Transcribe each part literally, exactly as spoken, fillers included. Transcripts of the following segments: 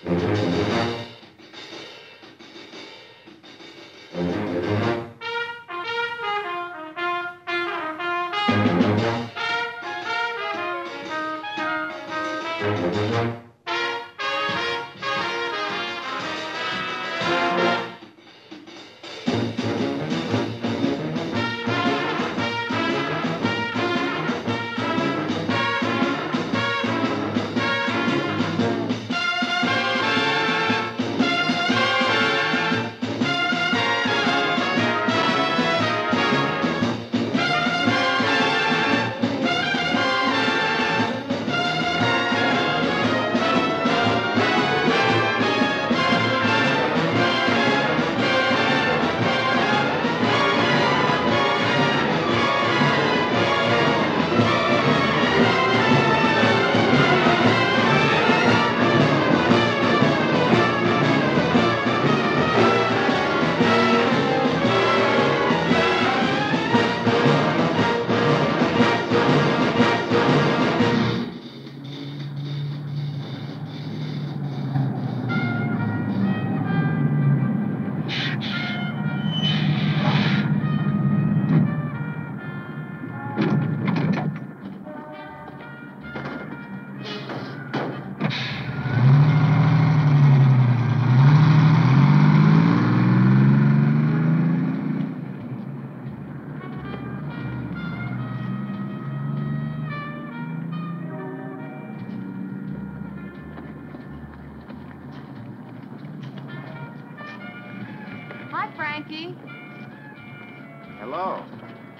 Frankie. Hello.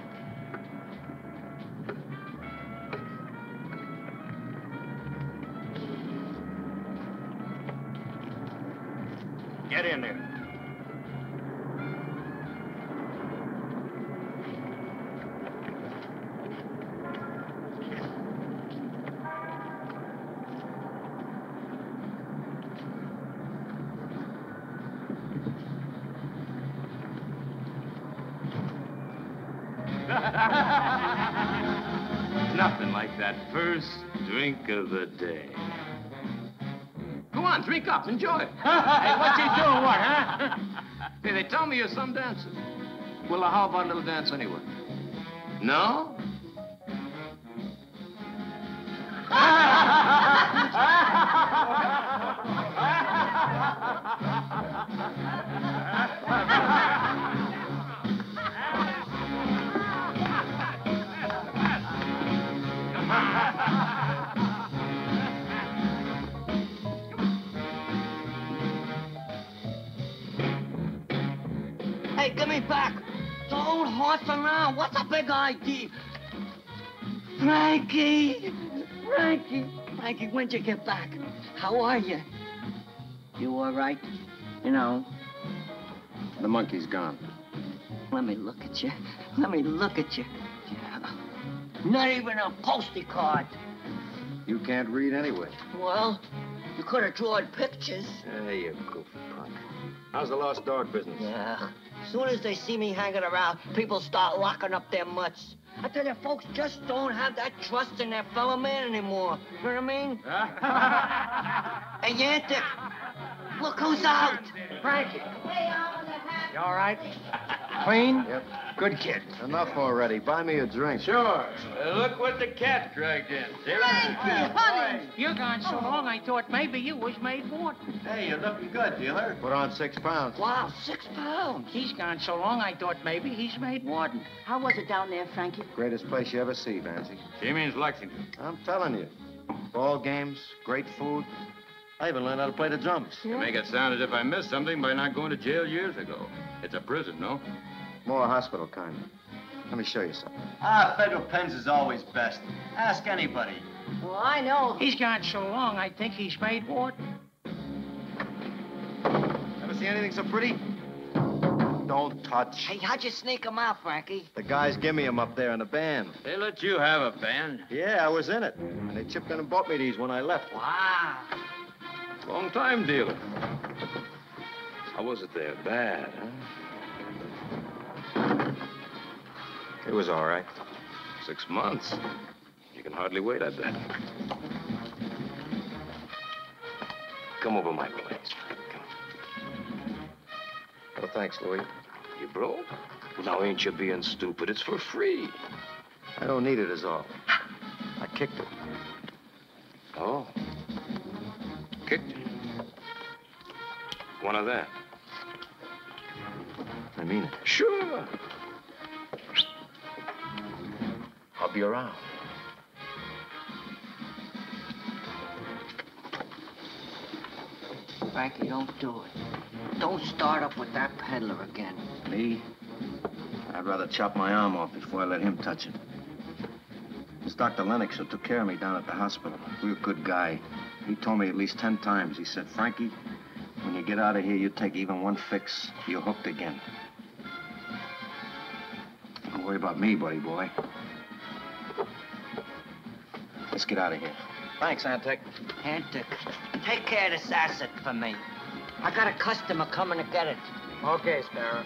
Get in there. Nothing like that first drink of the day. Go on, drink up, enjoy it. Hey, what you doing, what, huh? Hey, they tell me you're some dancer. Well, how about a little dance anyway? No? Hey, give me back. Don't horse around. What's a big idea? Frankie! Frankie! Frankie, when'd you get back? How are you? You all right? You know? The monkey's gone. Let me look at you. Let me look at you. Yeah. Not even a postie card. You can't read anyway. Well, you could have drawn pictures. Hey, you goofy punk. How's the lost dog business? Yeah. As soon as they see me hanging around, people start locking up their mutts. I tell you, folks just don't have that trust in their fellow man anymore. You know what I mean? Hey, Yantic, look who's out. Frankie. You all right? Clean? Yep. Good kid. Enough already. Buy me a drink. Sure. Uh, look what the cat dragged in. See Frankie, honey. You're gone so long, I thought maybe you was made warden. Hey, you're looking good, dealer. Put on six pounds. Wow, six pounds. He's gone so long, I thought maybe he's made warden. How was it down there, Frankie? Greatest place you ever see, Nancy. She means Lexington. I'm telling you. Ball games, great food. I even learned how to play the drums. You make it sound as if I missed something by not going to jail years ago. It's a prison, no? More hospital kind. Let me show you something. Ah, federal pens is always best. Ask anybody. Well, I know. He's gone so long, I think he's made warden. Ever see anything so pretty? Don't touch. Hey, how'd you sneak him out, Frankie? The guys give me them up there in the band. They let you have a band. Yeah, I was in it. And they chipped in and bought me these when I left. Wow. Long time dealer. How was it there? Bad, huh? It was all right. Six months. You can hardly wait, I bet. Come over my place, Frank. Come. Oh, thanks, Louis. You broke? Well, now ain't you being stupid? It's for free. I don't need it is all. I kicked it. Oh. Kicked it. One of them. I mean it. Sure. I'll be around. Frankie, don't do it. Don't start up with that peddler again. Me? I'd rather chop my arm off before I let him touch it. It's Doctor Lennox who took care of me down at the hospital. Real good guy. He told me at least ten times. He said, Frankie, when you get out of here, you take even one fix, you're hooked again. Don't worry about me, buddy boy. Let's get out of here. Thanks, Antic. Antic, take care of this asset for me. I got a customer coming to get it. Okay, Sparrow.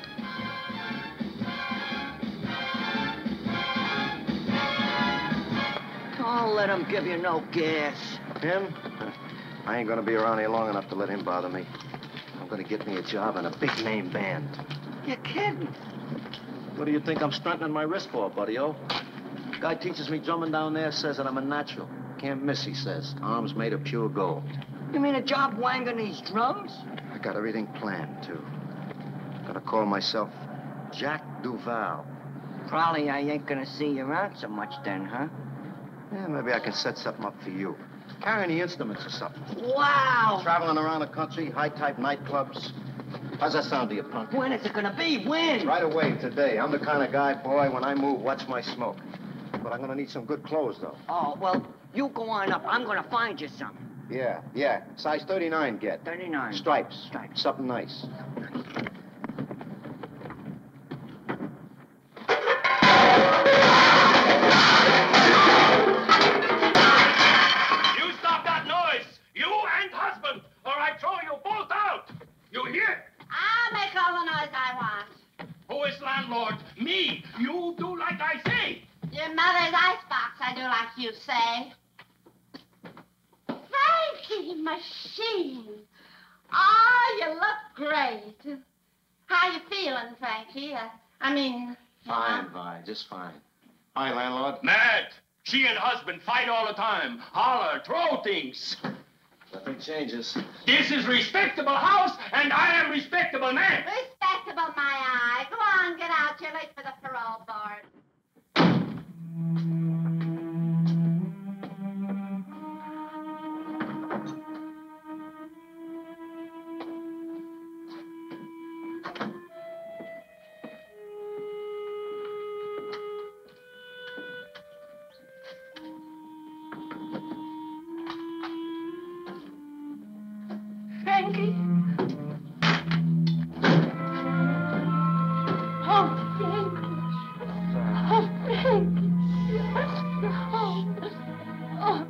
Don't let him give you no gas. Him? I ain't gonna be around here long enough to let him bother me. I'm gonna get me a job in a big name band. You're kidding. What do you think I'm stunting my wrist for, buddy-o? Guy teaches me drumming down there, says that I'm a natural. Can't miss, he says. Arms made of pure gold. You mean a job wanging these drums? I got everything planned, too. Gonna call myself Jack Duval. Probably I ain't gonna see you around so much then, huh? Yeah, maybe I can set something up for you. Carrying the instruments or something. Wow! Traveling around the country, high-type nightclubs. How's that sound to you, punk? When is it gonna be? When? Right away, today. I'm the kind of guy, boy, when I move, watch my smoke. But I'm gonna need some good clothes, though. Oh, well, you go on up. I'm gonna find you some. Yeah, yeah. Size thirty-nine, get. thirty-nine. Stripes. Stripes. Something nice. You stop that noise! You and husband, or I throw you both out! You hear? I'll make all the noise I want. Who is landlord? Me! You do like I say! Your mother's icebox, I do like you say. Frankie, machine. Oh, you look great. How you feeling, Frankie? Uh, I mean... Fine, Vi, just fine. Hi, landlord. Mad! She and husband fight all the time. Holler, throw things. Nothing changes. This is respectable house, and I am respectable man. Respectable, my eye. Go on, get out. You're late for the parole board. Frankie? Oh, Frankie. Oh, Frankie. Oh, oh.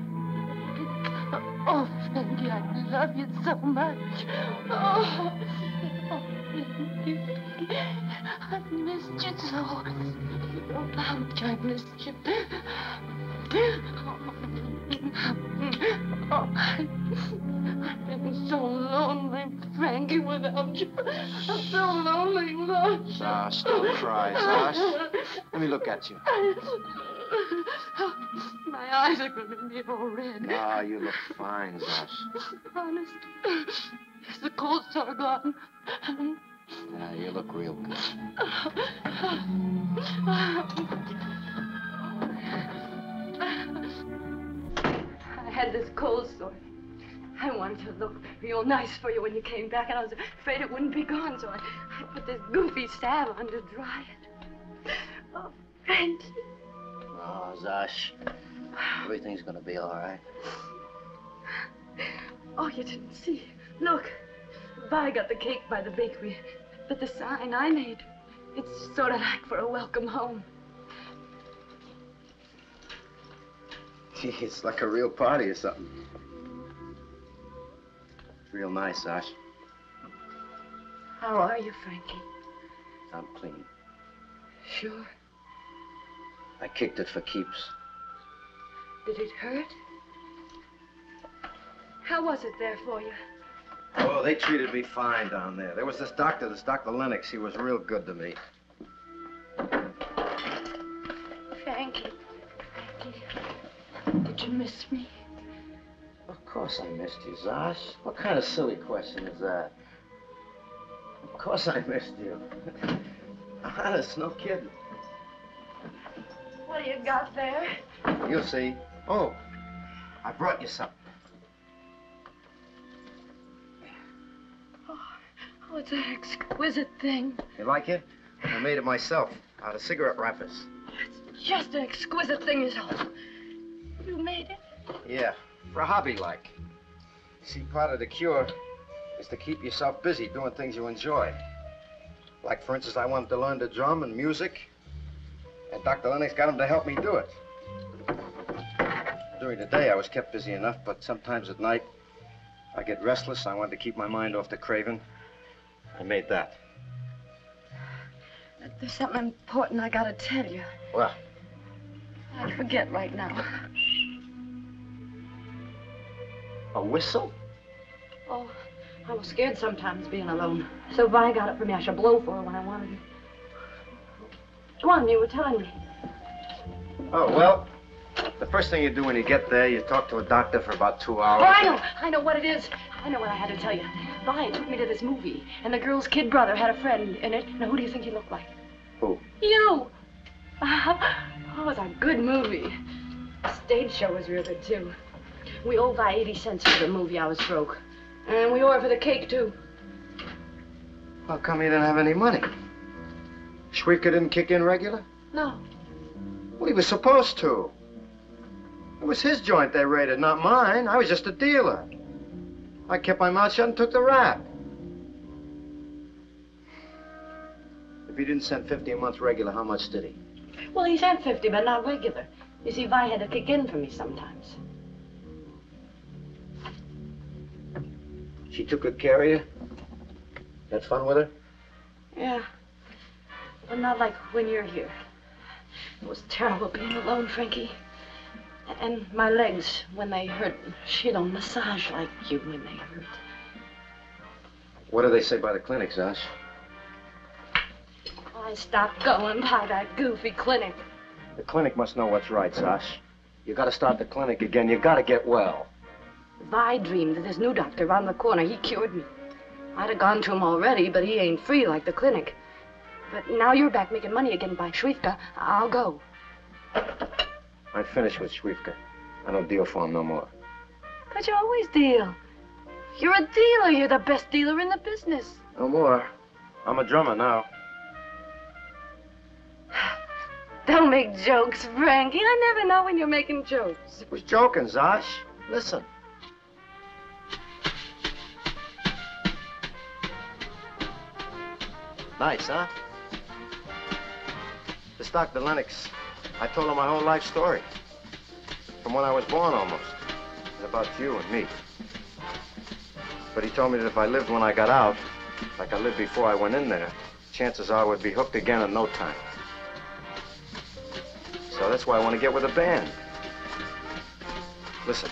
Oh, Frankie, I love you so much. Oh, oh, Frankie. I've missed you so. Oh, how much I've missed you. Oh, I... I've been so lonely, Frankie, without you. I'm so lonely, lost. Zosh, don't cry, Zosh. Let me look at you. My eyes are going to be all red. Ah, you look fine, Zosh. Honest. Is the cold sore gone? Yeah, you look real good. I had this cold sore. I wanted to look real nice for you when you came back, and I was afraid it wouldn't be gone, so I, I put this goofy salve on to dry it. Oh, Frankie. Oh, Zosh, everything's gonna be all right. Oh, you didn't see. Look, Vi got the cake by the bakery, but the sign I made, it's sort of like for a welcome home. Gee, it's like a real party or something. Real nice, Zosh. How are you, Frankie? I'm clean. Sure. I kicked it for keeps. Did it hurt? How was it there for you? Oh, they treated me fine down there. There was this doctor, this Doctor Lennox. He was real good to me. Frankie. Frankie. Did you miss me? Of course I missed you, Zosh. What kind of silly question is that? Of course I missed you. Honest, no kidding. What do you got there? You'll see. Oh, I brought you something. Oh, oh, it's an exquisite thing. You like it? I made it myself, out of cigarette wrappers. It's just an exquisite thing, is all. You made it? Yeah, for a hobby like. See, part of the cure is to keep yourself busy doing things you enjoy. Like, for instance, I wanted to learn to drum and music, and Doctor Lennox got him to help me do it. During the day, I was kept busy enough, but sometimes at night, I get restless. I wanted to keep my mind off the craving. I made that. There's something important I gotta tell you. What? I forget right now. A whistle? Oh, I was scared sometimes being alone. So Vi got it for me. I should blow for her when I wanted it. Go on, you were telling me. Oh, well, the first thing you do when you get there, you talk to a doctor for about two hours. Oh, I know. I know what it is. I know what I had to tell you. Vi took me to this movie, and the girl's kid brother had a friend in it. Now, who do you think he looked like? Who? You. Oh, it was a good movie. The stage show was real good, too. We owed Vi eighty cents for the movie. I was broke. And we owe her for the cake, too. How come you didn't have any money? Schwiefka didn't kick in regular? No. Well, he was supposed to. It was his joint they raided, not mine. I was just a dealer. I kept my mouth shut and took the rap. If he didn't send fifty a month regular, how much did he? Well, he sent fifty, but not regular. You see, Vi had to kick in for me sometimes. She took good care of you? Had fun with her? Yeah. But not like when you're here. It was terrible being alone, Frankie. And my legs, when they hurt, she don't massage like you when they hurt. What do they say by the clinic, Zosh? I stopped going by that goofy clinic. The clinic must know what's right, Zosh. You gotta start the clinic again. You gotta get well. Vi dreamed of this new doctor around the corner. He cured me. I'd have gone to him already, but he ain't free like the clinic. But now you're back making money again by Schwiefka. I'll go. I'm finished with Schwiefka. I don't deal for him no more. But you always deal. You're a dealer. You're the best dealer in the business. No more. I'm a drummer now. Don't make jokes, Frankie. I never know when you're making jokes. I was joking, Zosh. Listen. Nice, huh? This Doctor Lennox, I told him my whole life story. From when I was born, almost. And about you and me. But he told me that if I lived when I got out, like I lived before I went in there, chances are I would be hooked again in no time. So that's why I want to get with a band. Listen.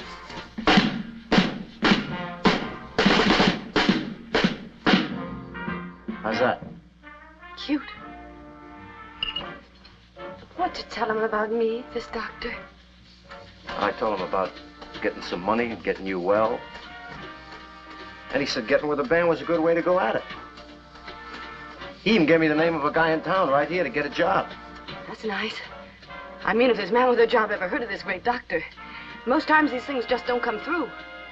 How's that? Cute. What to tell him about me, this doctor? I told him about getting some money and getting you well. And he said getting with a band was a good way to go at it. He even gave me the name of a guy in town right here to get a job. That's nice. I mean, if this man with a job ever heard of this great doctor, most times these things just don't come through.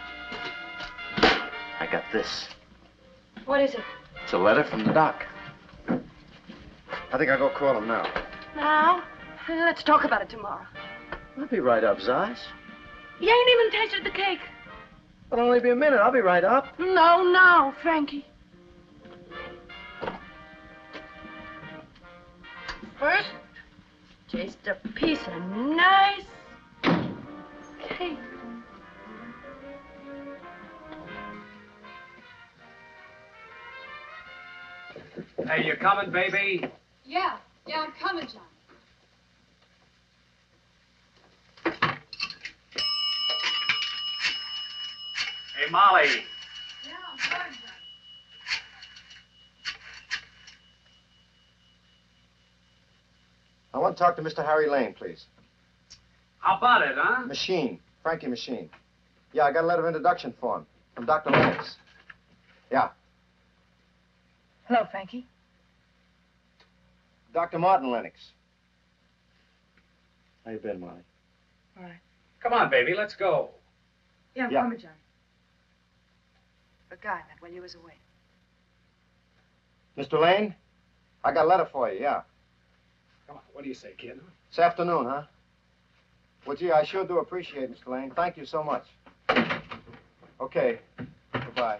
I got this. What is it? It's a letter from the doc. I think I'll go call him now. Now? Let's talk about it tomorrow. I'll be right up, Zosh. You ain't even tasted the cake. It'll only be a minute. I'll be right up. No, no, Frankie. First, taste a piece of nice cake. Hey, you coming, baby? Yeah, yeah, I'm coming, John. Molly. Yeah, I'm sorry, John. I want to talk to Mister Harry Lane, please. How about it, huh? Machine. Frankie Machine. Yeah, I got a letter of introduction for him from Doctor Lennox. Yeah. Hello, Frankie. Doctor Martin Lennox. How you been, Molly? All right. Come on, baby, let's go. Yeah, I'm Yeah. coming, John. A guy met while you was away. Mister Lane, I got a letter for you, yeah. Come on, what do you say, kid? This afternoon, huh? Well, gee, I sure do appreciate it, Mister Lane. Thank you so much. Okay. Goodbye.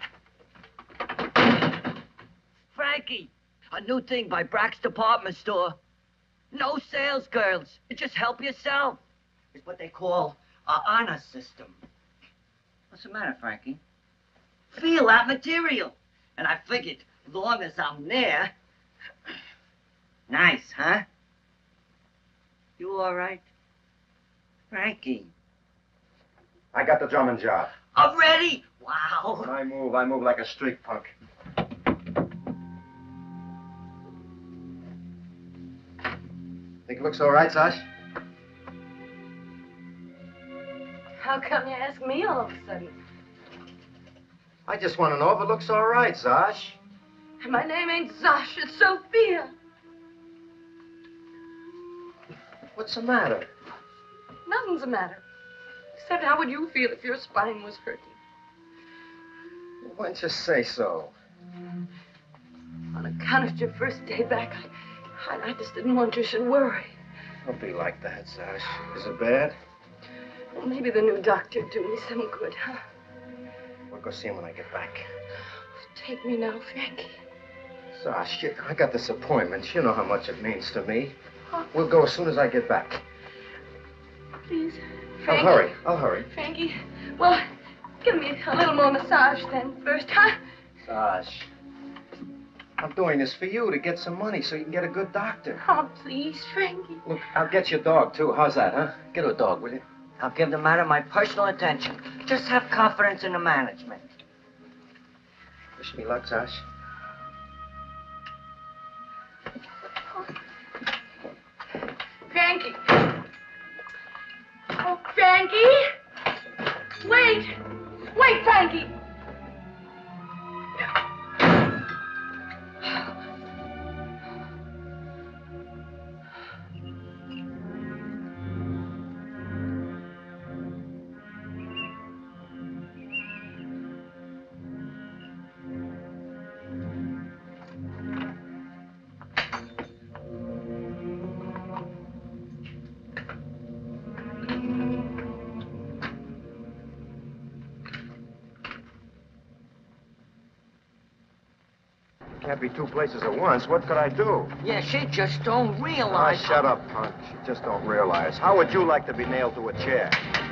Frankie, a new thing by Brack's department store. No sales girls. Just help yourself. It's what they call a honor system. What's the matter, Frankie? Feel that material. And I figured, as long as I'm there... Nice, huh? You all right? Frankie. I got the drumming job. Already? Wow. When I move, I move like a street punk. Think it looks all right, Sash? How come you ask me all of a sudden? I just want to know if it looks all right, Zosh. My name ain't Zosh, it's Sophia. What's the matter? Nothing's the matter. Except how would you feel if your spine was hurting? Why don't you say so? On account of your first day back, I, I, I just didn't want you should worry. Don't be like that, Zosh. Is it bad? Well, maybe the new doctor do me some good, huh? We'll go see him when I get back. Take me now, Frankie. Zosh, you, I got this appointment. You know how much it means to me. Huh? We'll go as soon as I get back. Please, I'll Frankie. hurry. I'll hurry. Frankie, well, give me a little more massage then first, huh? Zosh, I'm doing this for you to get some money so you can get a good doctor. Oh, please, Frankie. Look, I'll get you a dog, too. How's that, huh? Get her a dog, will you? I'll give the matter my personal attention. Just have confidence in the management. Wish me luck, Zosh. Frankie. Oh, Frankie. Wait. Wait, Frankie. Can't be two places at once. What could I do? Yeah, she just don't Ah, realize... shut up, punk. You just don't realize. How would you like to be nailed to a chair?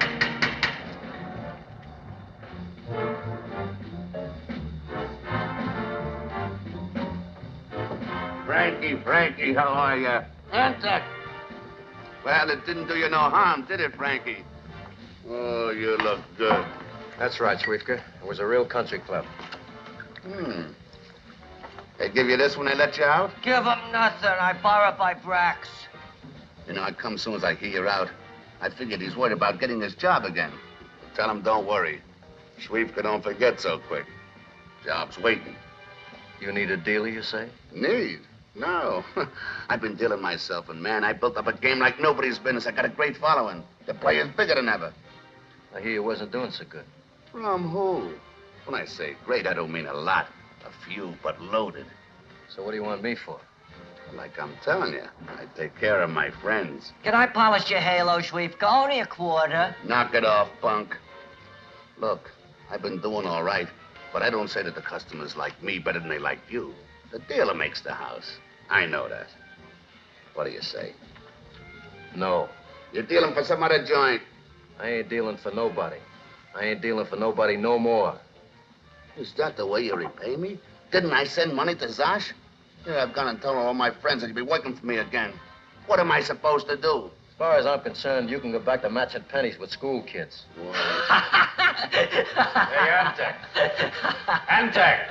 Frankie, Frankie, how are you? Enter. Well, it didn't do you no harm, did it, Frankie? Oh, you look good. That's right, Schwiefka. It was a real country club. Hmm. They give you this when they let you out? Give him nothing. I borrow by Brack's. You know, I come soon as I hear you're out. I figured he's worried about getting his job again. Tell him don't worry. Schwiefka don't forget so quick. Job's waiting. You need a dealer, you say? Need? No. I've been dealing myself, and man, I built up a game like nobody's business. I got a great following. The player's bigger than ever. I hear you wasn't doing so good. From who? When I say great, I don't mean a lot. A few, but loaded. So what do you want me for? Like I'm telling you, I take care of my friends. Can I polish your halo, Schwiefka? Only a quarter. Knock it off, punk. Look, I've been doing all right, but I don't say that the customers like me better than they like you. The dealer makes the house. I know that. What do you say? No. You're dealing for some other joint. I ain't dealing for nobody. I ain't dealing for nobody no more. Is that the way you repay me? Didn't I send money to Zosh? Yeah, I've gone and told all my friends that you'd be working for me again. What am I supposed to do? far as I'm concerned, you can go back to matching pennies with school kids. Hey, Antec. Antec.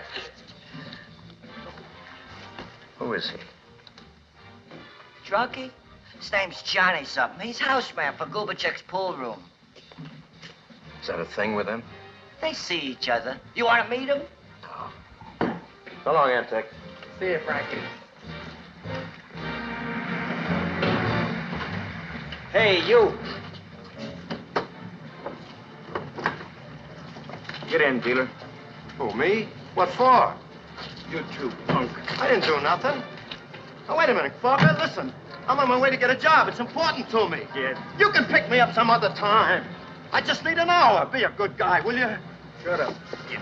Who is he? Drunkie? His name's Johnny something. He's houseman for Gubachek's pool room. Is that a thing with him? They see each other. You want to meet him? No. So long, Antec. See you, Frankie. Hey, you. Get in, dealer. Who, me? What for? You too, punk. I didn't do nothing. Now, wait a minute, Fogger. Listen. I'm on my way to get a job. It's important to me. Kid. You can pick me up some other time. I just need an hour. Be a good guy, will you? Shut up.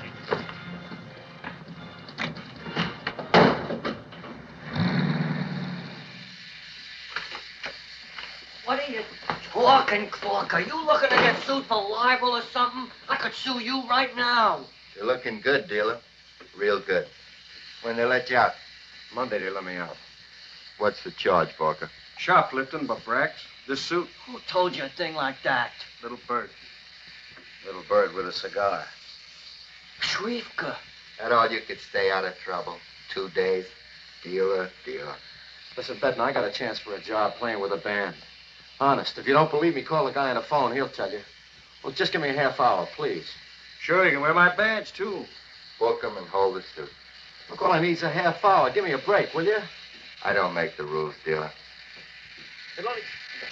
What are you talking, Clark? Are you looking to get sued for libel or something? I could sue you right now. You're looking good, dealer. Real good. When they let you out? Monday they let me out. What's the charge, Barker? Shoplifting, but Brax. This suit, Who told you a thing like that? little bird. Little bird with a cigar. Schwiefka. That all you could stay out of trouble? Two days? Dealer, dealer. Listen, Benton, I got a chance for a job playing with a band. Honest, if you don't believe me, call the guy on the phone. He'll tell you. Well, just give me a half hour, please. Sure, you can wear my badge, too. Book him and hold the suit. Look, all I need is a half hour. Give me a break, will you? I don't make the rules, dealer. It'll only...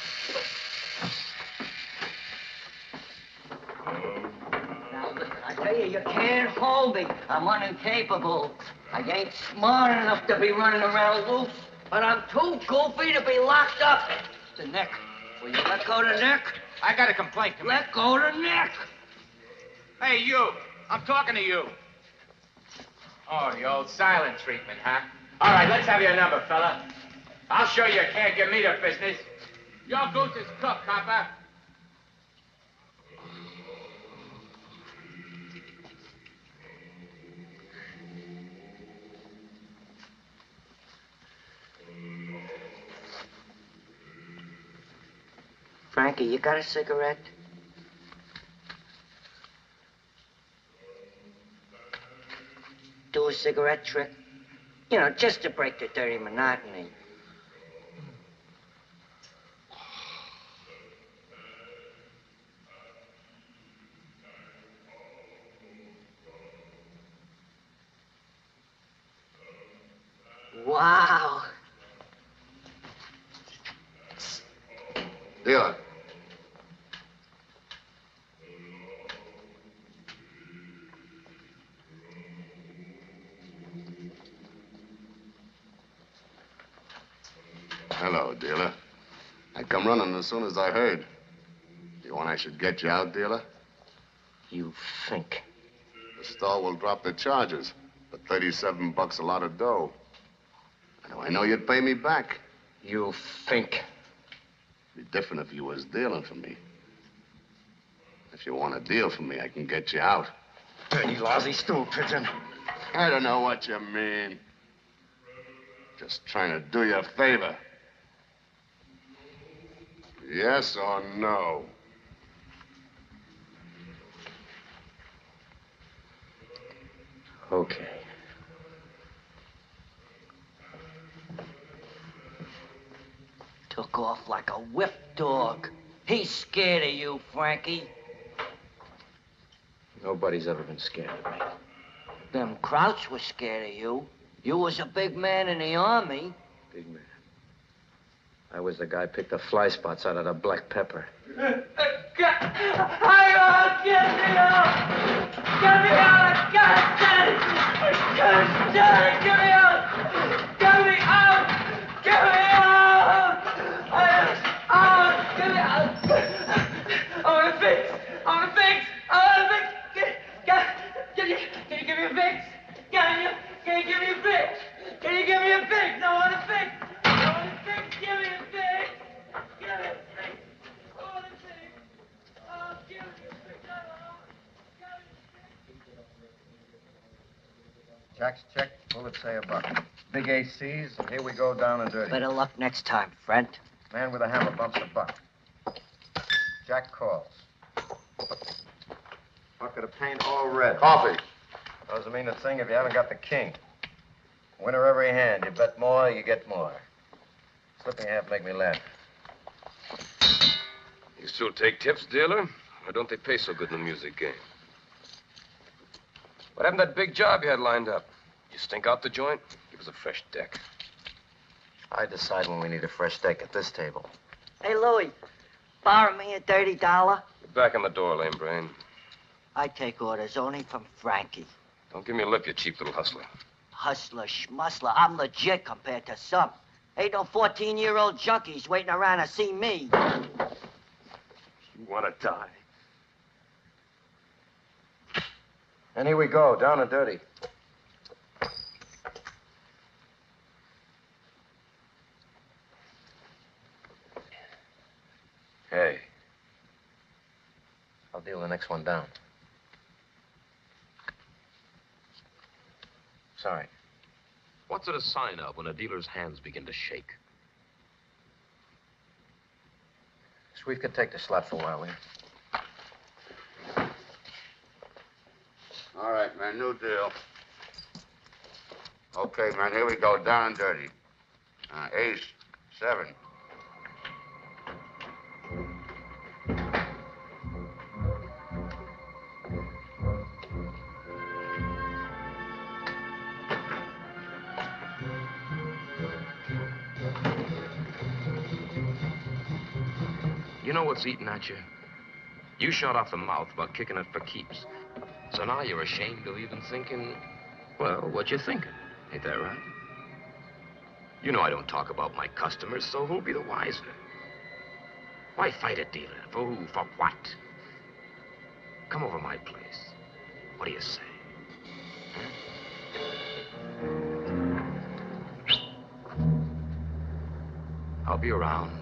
Now, listen, I tell you, you can't hold me. I'm unincapable. I ain't smart enough to be running around loose, but I'm too goofy to be locked up. The neck. Will you let go the neck? I got a complaint to make. Let go the neck. Hey, you. I'm talking to you. Oh, the old silent treatment, huh? All right, let's have your number, fella. I'll show you you can't give me the business. Your goose is cooked, copper. Frankie, you got a cigarette? Do a cigarette trick? You know, just to break the dirty monotony. Wow. Dealer. Hello, dealer. I come running as soon as I heard. You want I should get you out, dealer? You think. The store will drop the charges, but thirty-seven bucks a lot of dough. How do I know you'd pay me back? You think. It'd be different if you was dealing for me. If you want a deal from me, I can get you out. Dirty, lousy stool pigeon. I don't know what you mean. Just trying to do you a favor. Yes or no? Okay. Took off like a whip dog. He's scared of you, Frankie. Nobody's ever been scared of me. Them Krauts were scared of you. You was a big man in the army. Big man. I was the guy who picked the fly spots out of the black pepper. Get me out! Get me out! Get me out! God damn it! God damn it! Get me out! Get me out! Get me out! Out! Get me out! I want a fix! I want a fix! I want a fix! Can, can, you, can you give me a fix? Can you? Can you give me a fix? Can you give me a fix? I want a fix! I want a fix! Give me a fix! Give me a fix! I want a fix! Oh, give me a fix! I want Jack's check, bullets say a buck. Big A Cs, and here we go down and dirty. Better luck next time, friend. Man with a hammer bumps a buck. Jack calls. Bucket of paint all red. Coffee. Doesn't mean a thing if you haven't got the king. Winner every hand. You bet more, you get more. Slip me half, make me laugh. You still take tips, dealer? Or don't they pay so good in the music game? What happened to that big job you had lined up? You stink out the joint? Give us a fresh deck. I decide when we need a fresh deck at this table. Hey, Louie, borrow me a dirty dollar. Get back in the door, lame brain. I take orders only from Frankie. Don't give me a lip, you cheap little hustler. Hustler, schmusler, I'm legit compared to some. Ain't no fourteen-year-old junkies waiting around to see me. You want to die? And here we go, down and dirty. Hey. I'll deal the next one down. Sorry. What's it a sign of when a dealer's hands begin to shake? Schwiefka, take the slot for a while, will you? All right, man, new deal. Okay, man, here we go, down and dirty. Uh, ace, seven. You know what's eating at you? You shot off the mouth about kicking it for keeps. So now you're ashamed of even thinking, well, what you thinking? Ain't that right? You know I don't talk about my customers, so who'll be the wiser? Why fight a dealer? For who? For what? Come over my place. What do you say? Huh? I'll be around.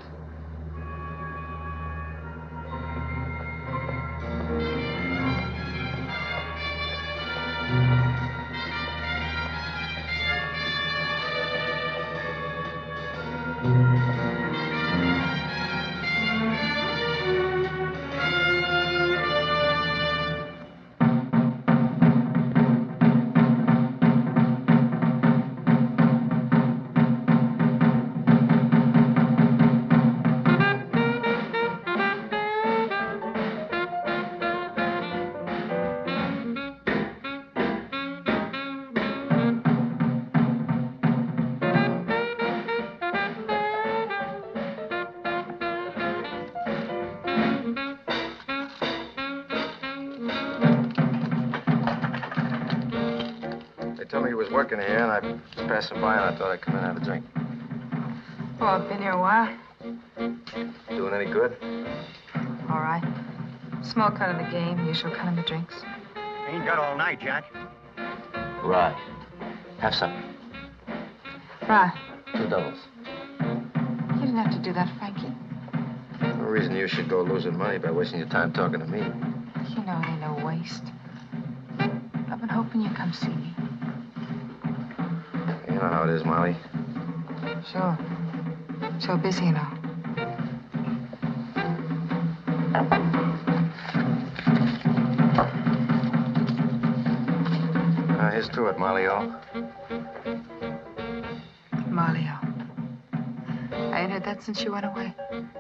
Working here, and I was passing by, and I thought I'd come in and have a drink. Oh, I've been here a while. Doing any good? All right. Small cut of the game, usual kind of the drinks. Ain't got all night, Jack. Right. Have some. Right. Two doubles. You didn't have to do that, Frankie. No reason you should go losing money by wasting your time talking to me. You know it ain't no waste. I've been hoping you'd come see me. You know how it is, Molly. Sure. So busy and all. Uh, here's to it, Molly-o. Molly-o. I ain't heard that since you went away.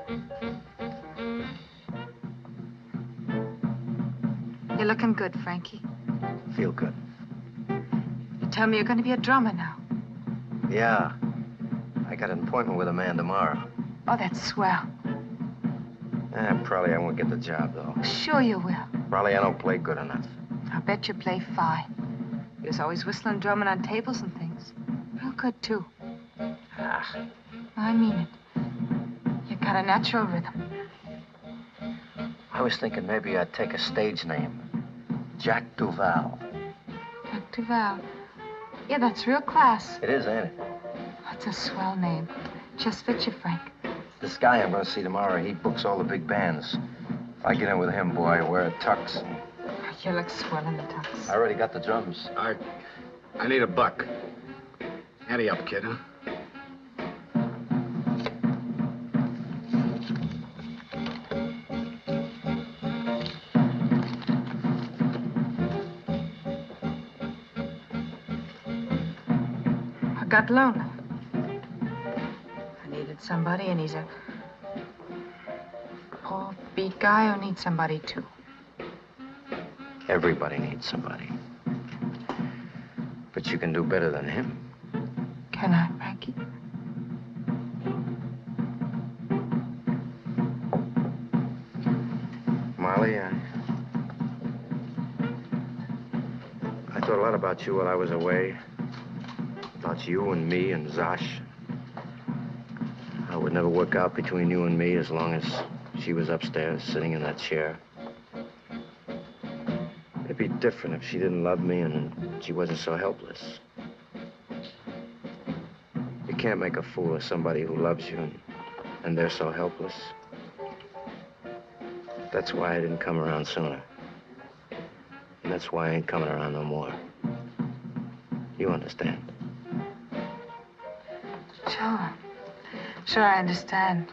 You're looking good, Frankie. Feel good. You tell me you're going to be a drummer now. Yeah. I got an appointment with a man tomorrow. Oh, that's swell. Eh, probably I won't get the job, though. Sure you will. Probably I don't play good enough. I'll bet you play fine. You was always whistling, drumming on tables and things. Real good, too. Ah. I mean it. You got a natural rhythm. I was thinking maybe I'd take a stage name. Jack Duval. Jack Duval. Yeah, that's real class. It is, ain't it? That's a swell name. Just fits you, Frank. This guy I'm going to see tomorrow, he books all the big bands. If I get in with him, boy, I wear a tux. And... You look swell in the tux. I already got the drums. I, I need a buck. Ante up, kid, huh? got lonely. I needed somebody, and he's a poor, beat guy who needs somebody, too. Everybody needs somebody. But you can do better than him. Can I, Frankie? Molly, I... I thought a lot about you while I was away. About you and me and Zosh. How it would never work out between you and me as long as she was upstairs sitting in that chair. It'd be different if she didn't love me and she wasn't so helpless. You can't make a fool of somebody who loves you and, and they're so helpless. That's why I didn't come around sooner. And that's why I ain't coming around no more. You understand? Sure. Sure, I understand.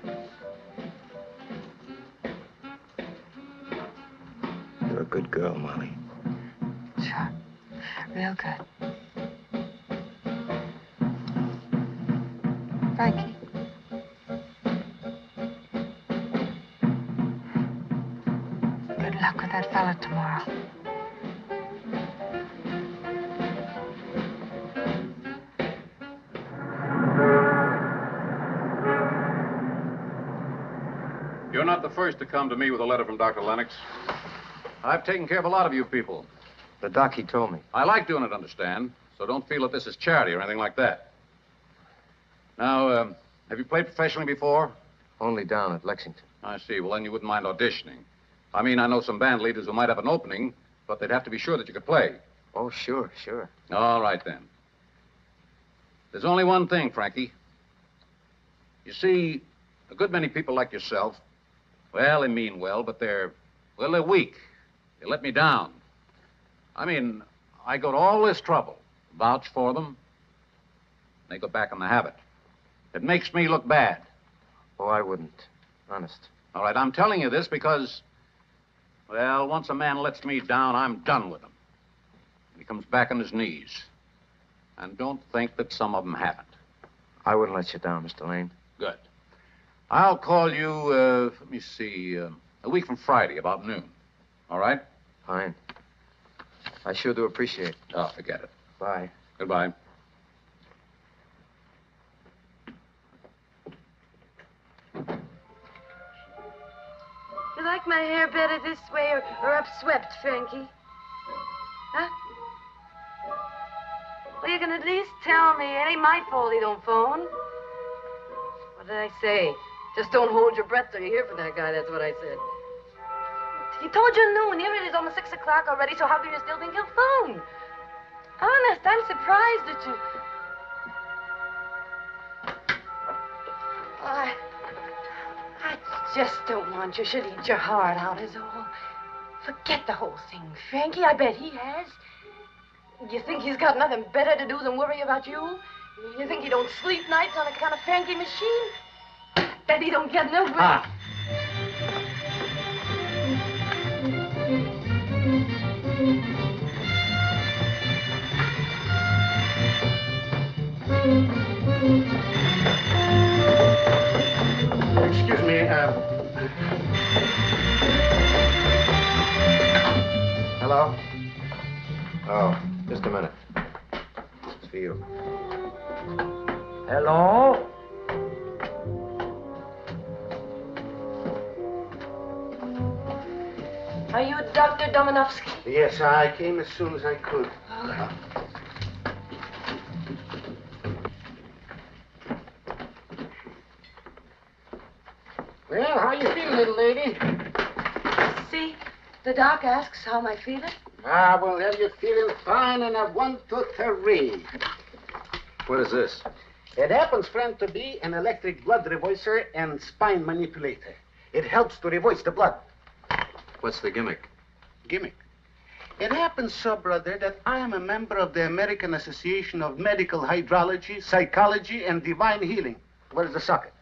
You're a good girl, Molly. Sure. Real good. Frankie. Good luck with that fella tomorrow. You're not the first to come to me with a letter from Doctor Lennox. I've taken care of a lot of you people. The doc, he told me. I like doing it, understand? So don't feel that this is charity or anything like that. Now, uh, have you played professionally before? Only down at Lexington. I see. Well, then you wouldn't mind auditioning. I mean, I know some band leaders who might have an opening, but they'd have to be sure that you could play. Oh, sure, sure. All right, then. There's only one thing, Frankie. You see, a good many people like yourself, well, they mean well, but they're, well, they're weak. They let me down. I mean, I go to all this trouble, vouch for them. They go back in the habit. It makes me look bad. Oh, I wouldn't. Honest. All right, I'm telling you this because, well, once a man lets me down, I'm done with him. He comes back on his knees. And don't think that some of them haven't. I wouldn't let you down, Mister Lane. Good. I'll call you, uh, let me see, uh, a week from Friday, about noon. All right? Fine. I sure do appreciate it. Oh, forget it. Bye. Goodbye. You like my hair better this way or, or upswept, Frankie? Huh? Well, you can at least tell me. It ain't my fault he don't phone. What did I say? Just don't hold your breath till you hear from that guy. That's what I said. He told you noon. Here it is, almost six o'clock already, so how come you still think he'll phone? Honest, I'm surprised at you. I, I just don't want you should eat your heart out is all. Forget the whole thing, Frankie. I bet he has. You think he's got nothing better to do than worry about you? You think he don't sleep nights on account of Frankie machine? Bet he don't get no... Ah. Excuse me, uh... Hello? Oh, just a minute. It's for you. Hello? Are you Doctor Domanovsky? Yes, I came as soon as I could. Oh. Well, how you feeling, little lady? See, the doc asks how am I feeling. Ah, well, have you feeling fine and a one, two, three. What is this? It happens, friend, to be an electric blood revoicer and spine manipulator. It helps to revoice the blood. What's the gimmick? Gimmick? It happens so, brother, that I am a member of the American Association of Medical Hydrology, Psychology, and Divine Healing. Where's the socket?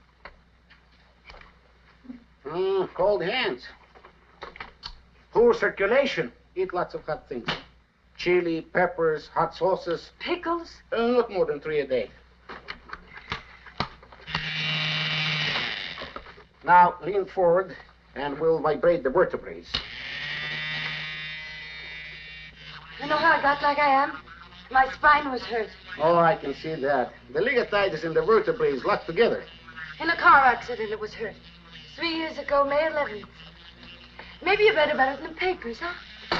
Mm, cold hands. Poor circulation. Eat lots of hot things. chili, peppers, hot sauces. Pickles? Uh, not more than three a day. Now, lean forward, and we'll vibrate the vertebrae. You know how I got like I am? My spine was hurt. Oh, I can see that. The ligamentitis and the vertebrae locked together. In a car accident, it was hurt. Three years ago, May eleventh. Maybe you read about it in the papers, huh?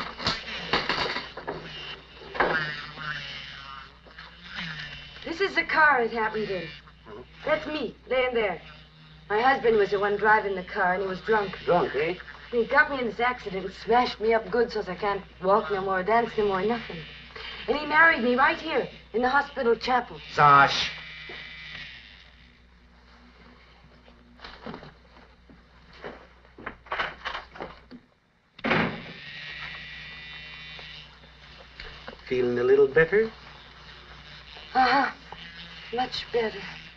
This is the car it happened in. That's me, laying there. My husband was the one driving the car, and he was drunk. Drunk, eh? And he got me in this accident and smashed me up good so I can't walk no more, dance no more, nothing. And he married me right here in the hospital chapel. Zosh. Feeling a little better? Uh-huh. Much better.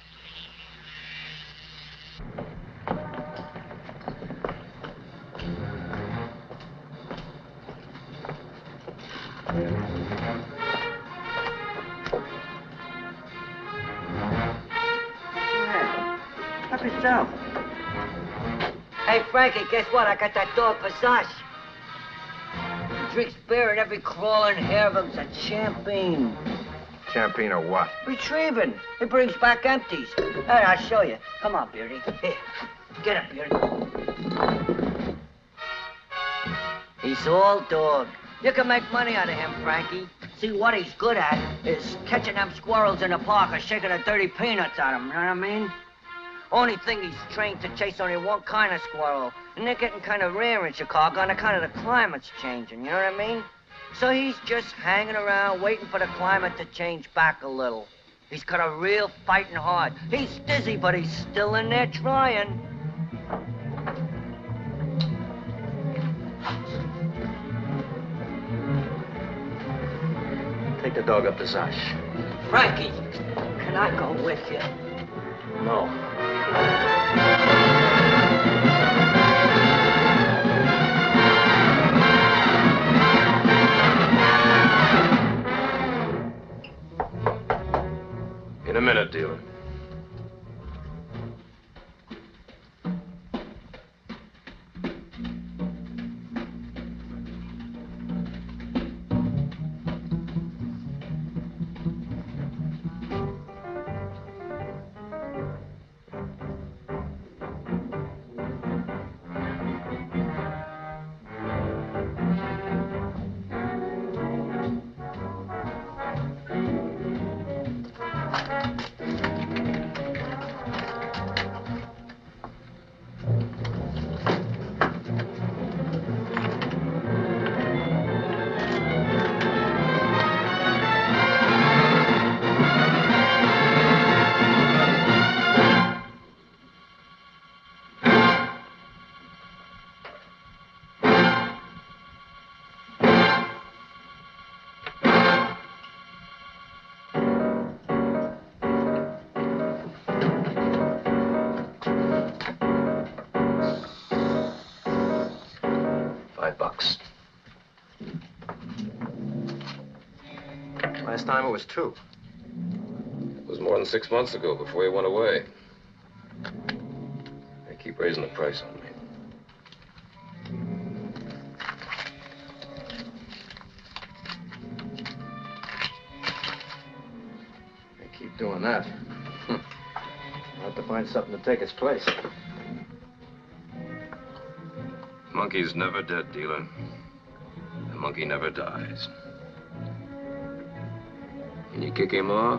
Help yourself. Hey, Frankie, guess what? I got that dog for Sash. He drinks beer and every crawling hair of him's a champagne. Champagne or what? Retrieving. He brings back empties. Hey, I'll show you. Come on, Beardy. Here, get up, Beardy. He's all dog. You can make money out of him, Frankie. See, what he's good at is catching them squirrels in the park or shaking the dirty peanuts out of them, you know what I mean? Only thing he's trained to chase only one kind of squirrel, and they're getting kind of rare in Chicago on account of the climate's changing, you know what I mean? So he's just hanging around waiting for the climate to change back a little. He's got a real fighting heart. He's dizzy, but he's still in there trying. Take the dog up to Zosh. Frankie, can I go with you? No. In a minute, dealer. Last time it was two. It was more than six months ago before he went away. They keep raising the price on me. They keep doing that. I'll have to find something to take its place. Monkey's never dead, dealer. The monkey never dies. When you kick him off,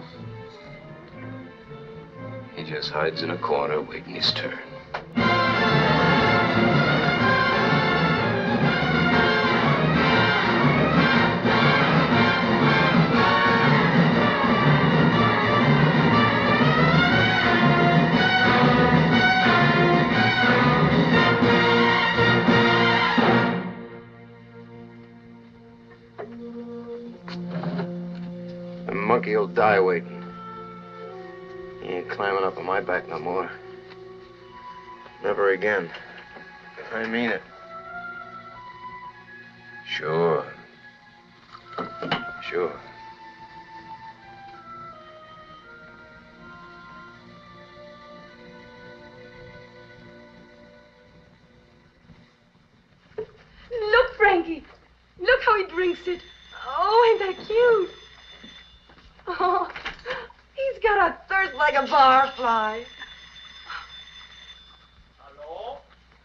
he just hides in a corner waiting his turn. Monkey'll die waiting. He ain't climbing up on my back no more. Never again. I mean it. Sure. Sure. Look, Frankie. Look how he drinks it. Oh, ain't that cute? Oh, he's got a thirst like a barfly. Hello?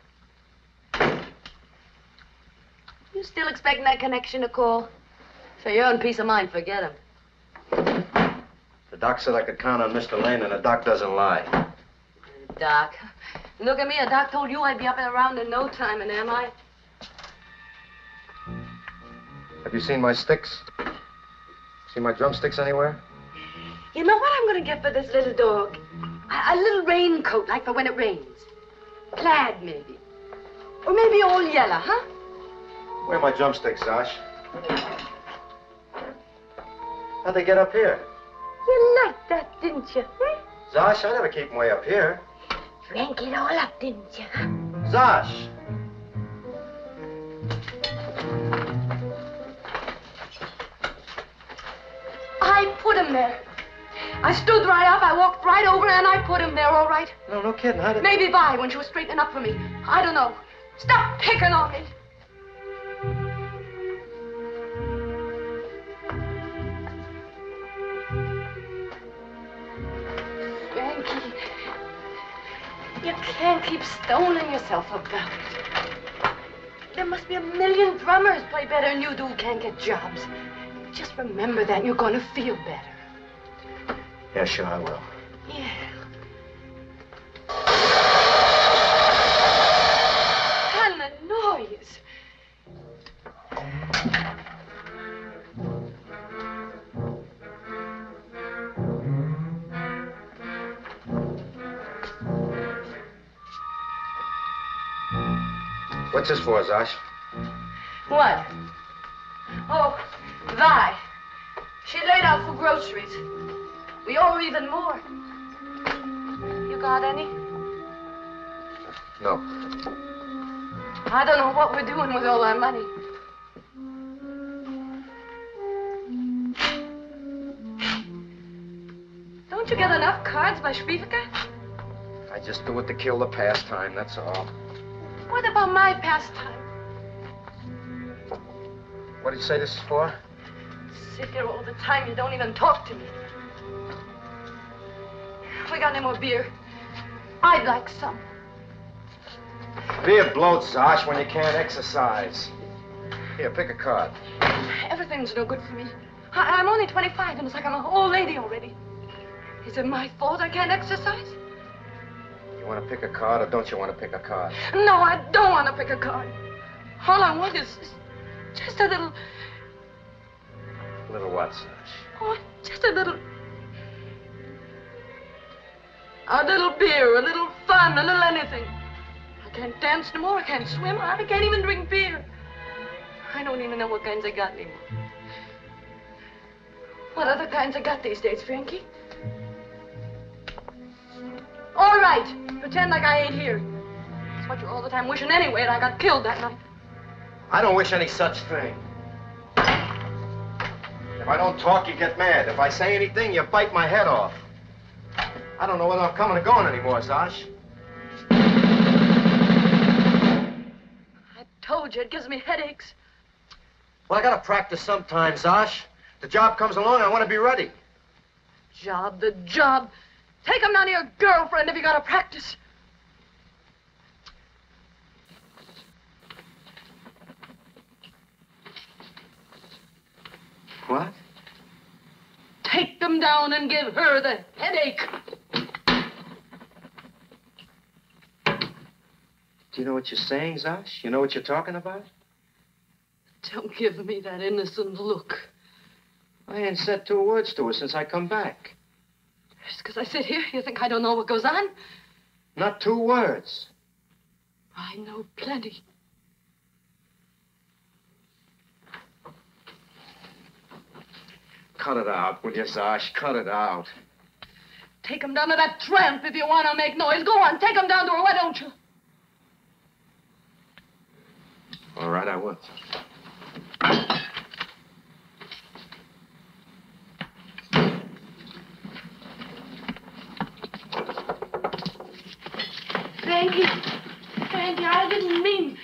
You still expecting that connection to call? For your own peace of mind, forget him. The doc said I could count on Mister Lane, and the doc doesn't lie. Doc. Look at me. A doc told you I'd be up and around in no time, and am I? Have you seen my sticks? Seen my drumsticks anywhere? You know what I'm going to get for this little dog? A, a little raincoat, like for when it rains. Plaid, maybe. Or maybe all yellow, huh? Where are my drumsticks, Zosh? How'd they get up here? You liked that, didn't you? Hmm? Zosh, I never keep them way up here. Frankie it all up, didn't you? Huh? Zosh! I put him there. I stood right up, I walked right over, and I put him there, all right? No, no kidding. How did... Maybe Vi, when she was straightening up for me. I don't know. Stop picking on me. Frankie, you can't keep stoning yourself about it. There must be a million drummers play better than you do who can't get jobs. Just remember that and you're going to feel better. Yeah, sure I will. Yeah. And the noise. What's this for, Zosh? What? Oh, Vi. She laid out for groceries. We owe her even more. You got any? No. I don't know what we're doing with all our money. Don't you get enough cards by Schwiefka? I just do it to kill the pastime, that's all. What about my pastime? What did you say this is for? Sit here all the time. You don't even talk to me. We got any more beer? I'd like some. Beer bloats, Zosh, when you can't exercise. Here, pick a card. Everything's no good for me. I I'm only twenty-five, and it's like I'm an old lady already. Is it my fault I can't exercise? You want to pick a card, or don't you want to pick a card? No, I don't want to pick a card. All I want is, is just a little... Little what, Zosh? Oh, just a little... A little beer, a little fun, a little anything. I can't dance no more, I can't swim, I can't even drink beer. I don't even know what kinds I got anymore. What other kinds I got these days, Frankie? All right, pretend like I ain't here. That's what you're all the time wishing anyway, and I got killed that night. I don't wish any such thing. If I don't talk, you get mad. If I say anything, you bite my head off. I don't know whether I'm coming or going anymore, Zosh. I told you, it gives me headaches. Well, I gotta practice sometimes, Zosh. The job comes along, I want to be ready. Job, the job. Take him down to your girlfriend if you gotta practice. What? Take them down and give her the headache. Do you know what you're saying, Zosh? You know what you're talking about? Don't give me that innocent look. I ain't said two words to her since I come back. Just because I sit here, you think I don't know what goes on? Not two words. I know plenty. Cut it out, will you, Zosh? Cut it out. Take him down to that tramp if you want to make noise. Go on, take him down to her, why don't you? All right, I will. Frankie. Frankie, I didn't mean...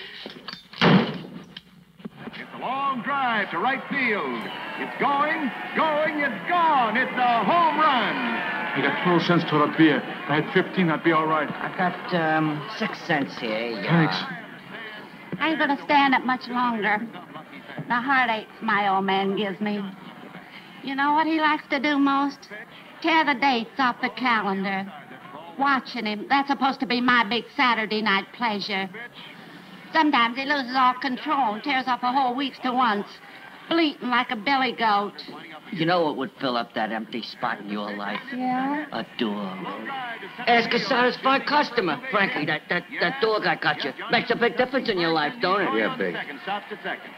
It's a long drive to right field. It's going, going, it's gone. It's a home run. I got twelve cents toward a beer. If I had fifteen, I'd be all right. I got, um, six cents here. Yeah. Thanks. I ain't gonna stand it much longer. The heartaches my old man gives me. You know what he likes to do most? Tear the dates off the calendar. Watching him, that's supposed to be my big Saturday night pleasure. Sometimes he loses all control and tears off a whole week's to once, bleating like a billy goat. You know what would fill up that empty spot in your life? Yeah? A dog. Ask a satisfied customer. Frankie, that, that, that dog I got you makes a big difference in your life, don't it? Yeah, big. Second, stop to second.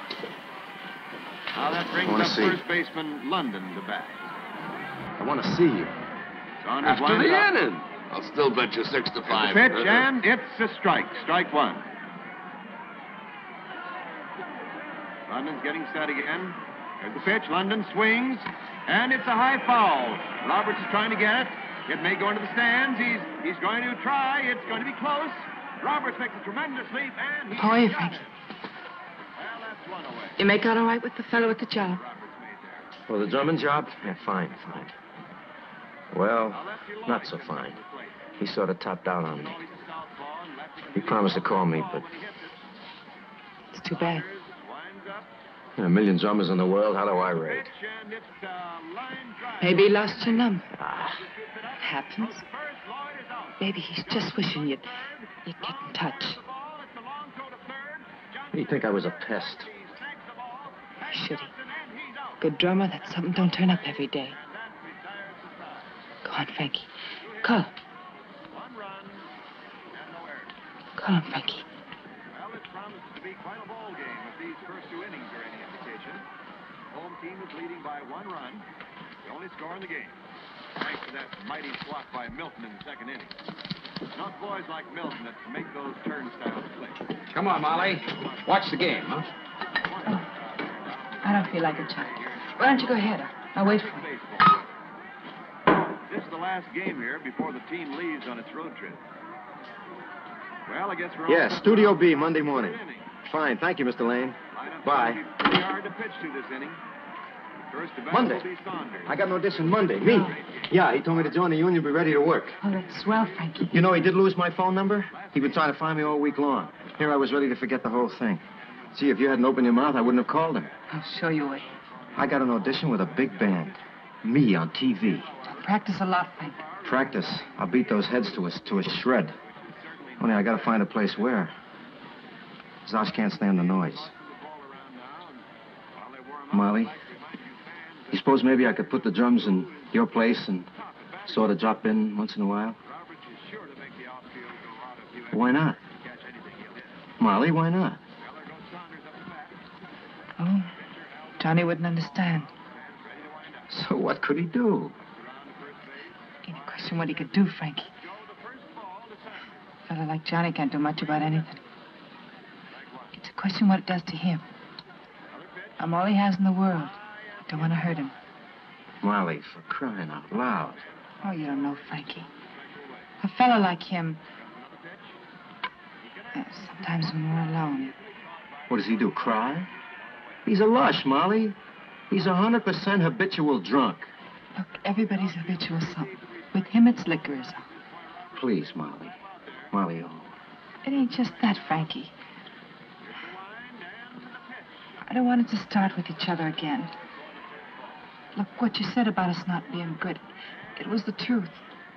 Now that brings up first baseman London to bat. I want to see you. Saunders After the winds up. inning. I'll still bet you six to five. Pitch, and it's a strike. Strike one. London's getting set again. There's the pitch. London swings, and it's a high foul. Roberts is trying to get it. It may go into the stands. He's he's going to try. It's going to be close. Roberts makes a tremendous leap, and he How are you, got Frankie? it. Well, that's one away. You make out all right with the fellow at the job? Well, the drumming job? Yeah, fine, fine. Well, not so fine. He sort of topped out on me. He promised to call me, but... It's too bad. There are a million drummers in the world. How do I rate? Maybe he lost your number. Ah. It happens. Maybe he's just wishing you'd, you'd get in touch. You think I was a pest? Should he? Good drummer, that's something don't turn up every day. Go on, Frankie. Call him. Call him, Frankie. Well, it promises to be quite a ball game if these first two innings are any indication. Home team is leading by one run. The only score in the game. Thanks to that mighty swat by Milton in the second inning. It's not boys like Milton that make those turnstiles click. Come on, Molly. Watch the game, huh? Oh, I don't feel like it, Chuck. Why don't you go ahead? I'll wait for you. This is the last game here before the team leaves on its road trip. Well, I guess we're Yeah, all... Studio B, Monday morning. Fine, thank you, Mister Lane. Bye. Pretty hard to pitch to this inning. First to bat Monday. will be Saunders. I got an audition Monday. Me? Yeah, he told me to join the union, be ready to work. Oh, that's swell, Frankie. You know, he did lose my phone number. He'd been trying to find me all week long. Here I was ready to forget the whole thing. See, if you hadn't opened your mouth, I wouldn't have called him. I'll show you it. I got an audition with a big band. Me on T V. Practice a lot, Frank. Practice. I'll beat those heads to a, to a shred. Only I gotta find a place where. Zosh can't stand the noise. Molly, you suppose maybe I could put the drums in your place and sort of drop in once in a while? Why not? Molly, why not? Oh, Johnny wouldn't understand. So what could he do? Ain't a question what he could do, Frankie. A fella like Johnny can't do much about anything. It's a question what it does to him. I'm all he has in the world. I don't want to hurt him. Molly, for crying out loud. Oh, you don't know, Frankie. A fella like him... Uh, sometimes when we're alone... What does he do, cry? He's a lush, Molly. He's a hundred percent habitual drunk. Look, everybody's habitual something. With him, it's liquor is all. Please, Molly. Molly, oh. It ain't just that, Frankie. I don't want it to start with each other again. Look, what you said about us not being good, it was the truth.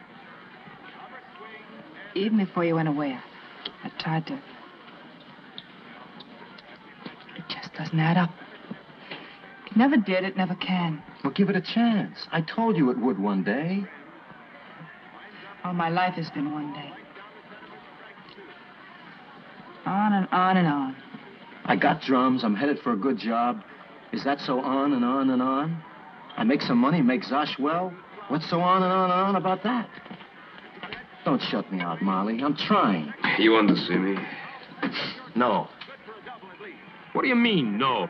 Even before you went away, I tried to... It just doesn't add up. It never did, it never can. Well, give it a chance. I told you it would one day. All my life has been one day. On and on and on. I got drums. I'm headed for a good job. Is that so on and on and on? I make some money, make Zosh well. What's so on and on and on about that? Don't shut me out, Molly. I'm trying. You want to see me? No. What do you mean, no?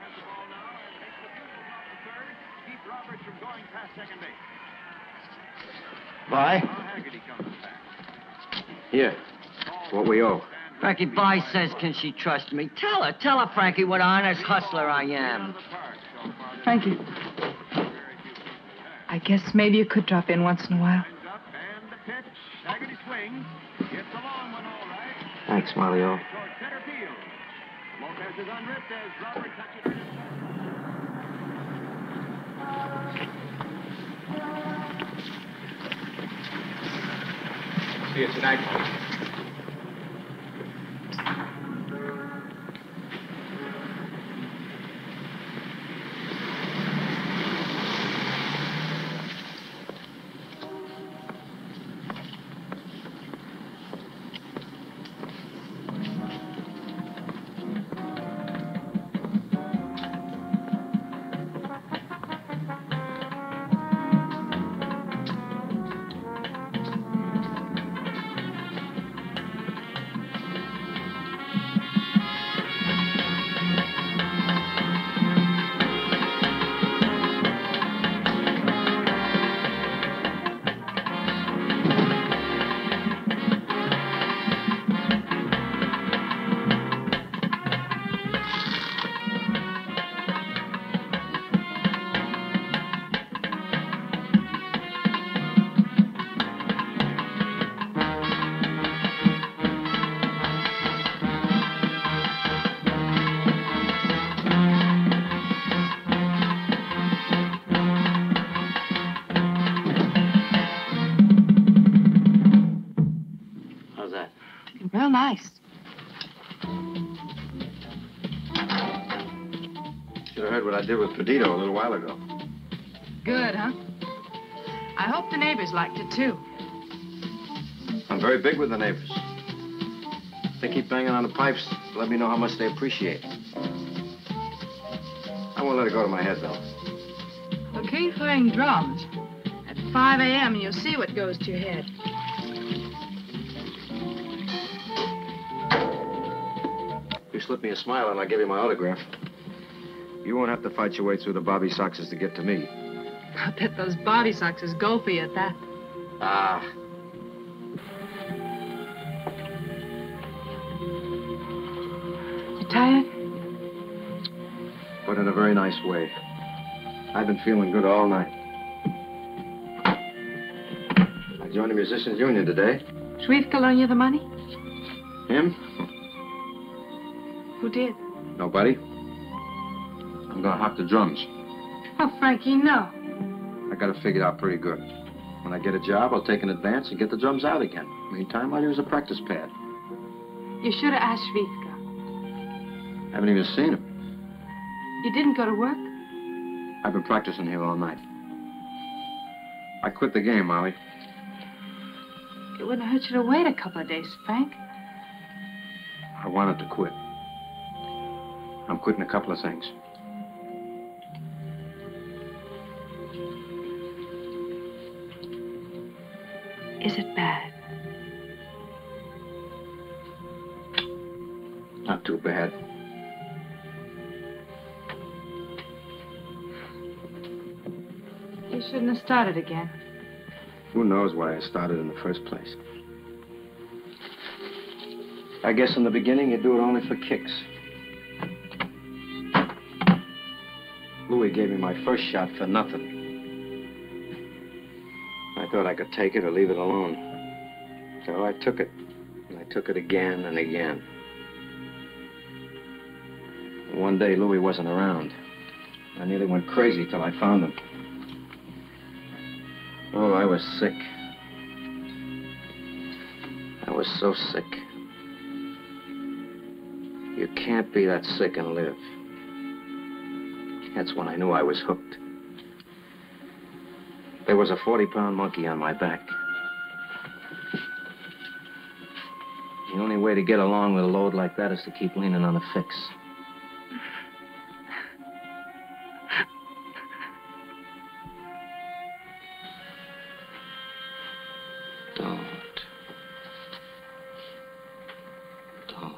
Bye. Here. what we owe. Frankie Boy says, can she trust me? Tell her, tell her, Frankie, what an honest hustler I am. Frankie, I guess maybe you could drop in once in a while. Thanks, Mario. See you tonight. Real nice. Should have heard what I did with Perdido a little while ago. Good, huh? I hope the neighbors liked it, too. I'm very big with the neighbors. They keep banging on the pipes. Let me know how much they appreciate it. I won't let it go to my head, though. Well, keep playing drums. At five a m, you'll see what goes to your head. You slip me a smile and I'll give you my autograph. You won't have to fight your way through the Bobby Soxers to get to me. I'll bet those Bobby Soxers go for you at that. Ah. You tired? But in a very nice way. I've been feeling good all night. I joined the Musicians Union today. Schwiefka loan you the money? Him? Who did? Nobody. I'm gonna hawk the drums. Oh, Frankie, no. I got it figured out pretty good. When I get a job, I'll take an advance and get the drums out again. Meantime, I'll use a practice pad. You should have asked Schwiefka. Haven't even seen him. You didn't go to work? I've been practicing here all night. I quit the game, Molly. It wouldn't hurt you to wait a couple of days, Frank. I wanted to quit. I'm quitting a couple of things. Is it bad? Not too bad. You shouldn't have started again. Who knows why I started in the first place? I guess in the beginning you do it only for kicks. Louis gave me my first shot for nothing. I thought I could take it or leave it alone. So I took it. And I took it again and again. And one day Louis wasn't around. I nearly went crazy till I found him. Oh, I was sick. I was so sick. You can't be that sick and live. That's when I knew I was hooked. There was a forty-pound monkey on my back. The only way to get along with a load like that is to keep leaning on a fix. Don't. Don't.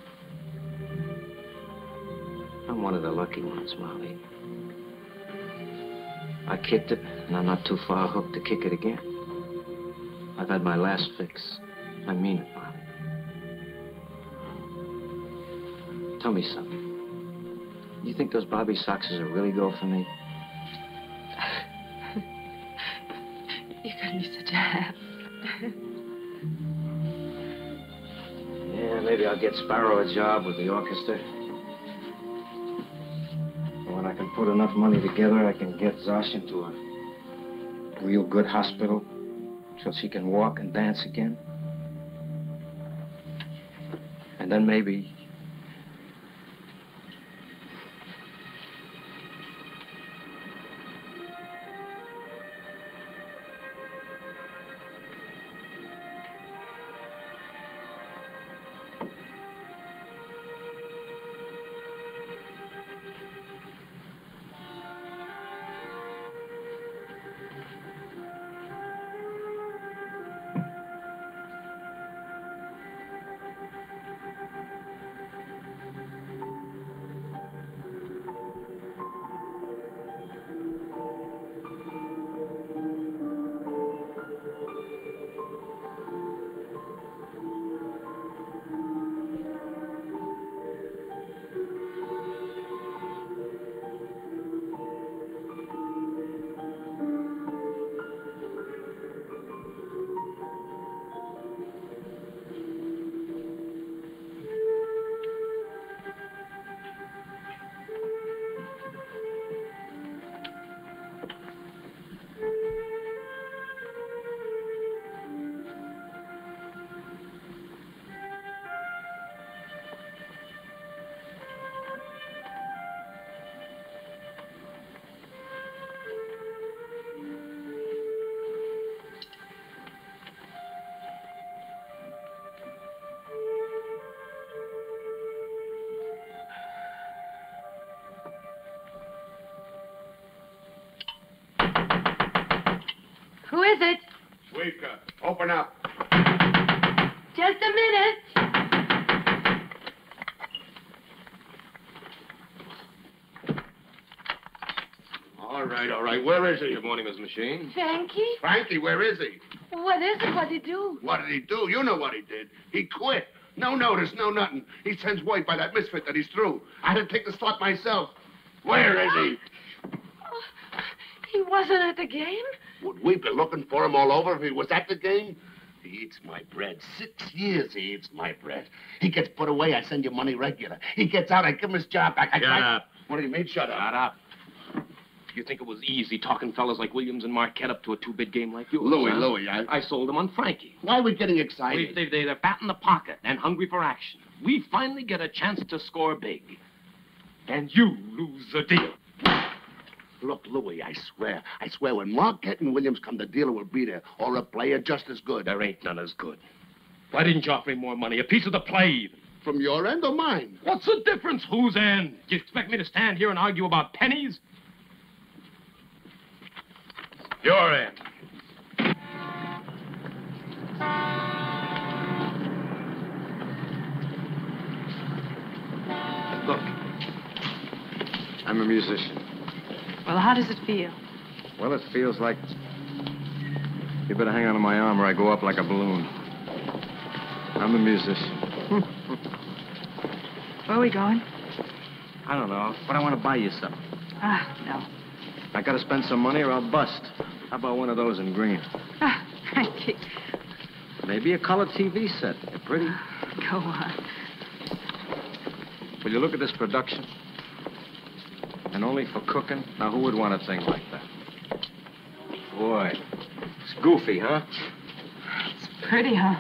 I'm one of the lucky ones, Molly. I kicked it, and I'm not too far hooked to kick it again. I've had my last fix. I mean it, Molly. Tell me something. You think those Bobby Soxers will really go for me? You got me such a ham. Yeah, maybe I'll get Sparrow a job with the orchestra. And when I can put enough money together, I can get Zosh into a real good hospital so she can walk and dance again. And then maybe... Who is it? Schwiefka, open up. Just a minute. All right, all right. Where is he? Good morning, Miss Machine. Frankie? Frankie, where is he? What is it? What did he do? What did he do? You know what he did. He quit. No notice, no nothing. He sends word by that misfit that he's through. I had to take the slot myself. Where is he? Oh, he wasn't at the game? Would we be looking for him all over if he was at the game? He eats my bread. Six years he eats my bread. He gets put away, I send you money regular. He gets out, I give him his job back. I, Shut I... up. What do you mean, shut up? Shut up. You think it was easy talking fellas like Williams and Marquette up to a two-bid game like yours? Louis, huh? Louis, I... I sold them on Frankie. Why are we getting excited? We, they, they, they're fat in the pocket and hungry for action. We finally get a chance to score big. And you lose the deal. Look, Louis, I swear, I swear, when Marquette and Williams come, the dealer will be there, or a player just as good. There ain't none as good. Why didn't you offer me more money? A piece of the play. From your end or mine? What's the difference? Whose end? Do you expect me to stand here and argue about pennies? Your end. Look, I'm a musician. Well, how does it feel? Well, it feels like you better hang on to my arm or I go up like a balloon. I'm a musician. Where are we going? I don't know, but I want to buy you something. Ah, no. I got to spend some money or I'll bust. How about one of those in green? Ah, Frankie. Maybe a color T V set. They're pretty. Go on. Will you look at this production? And only for cooking? Now, who would want a thing like that? Boy, it's goofy, huh? It's pretty, huh?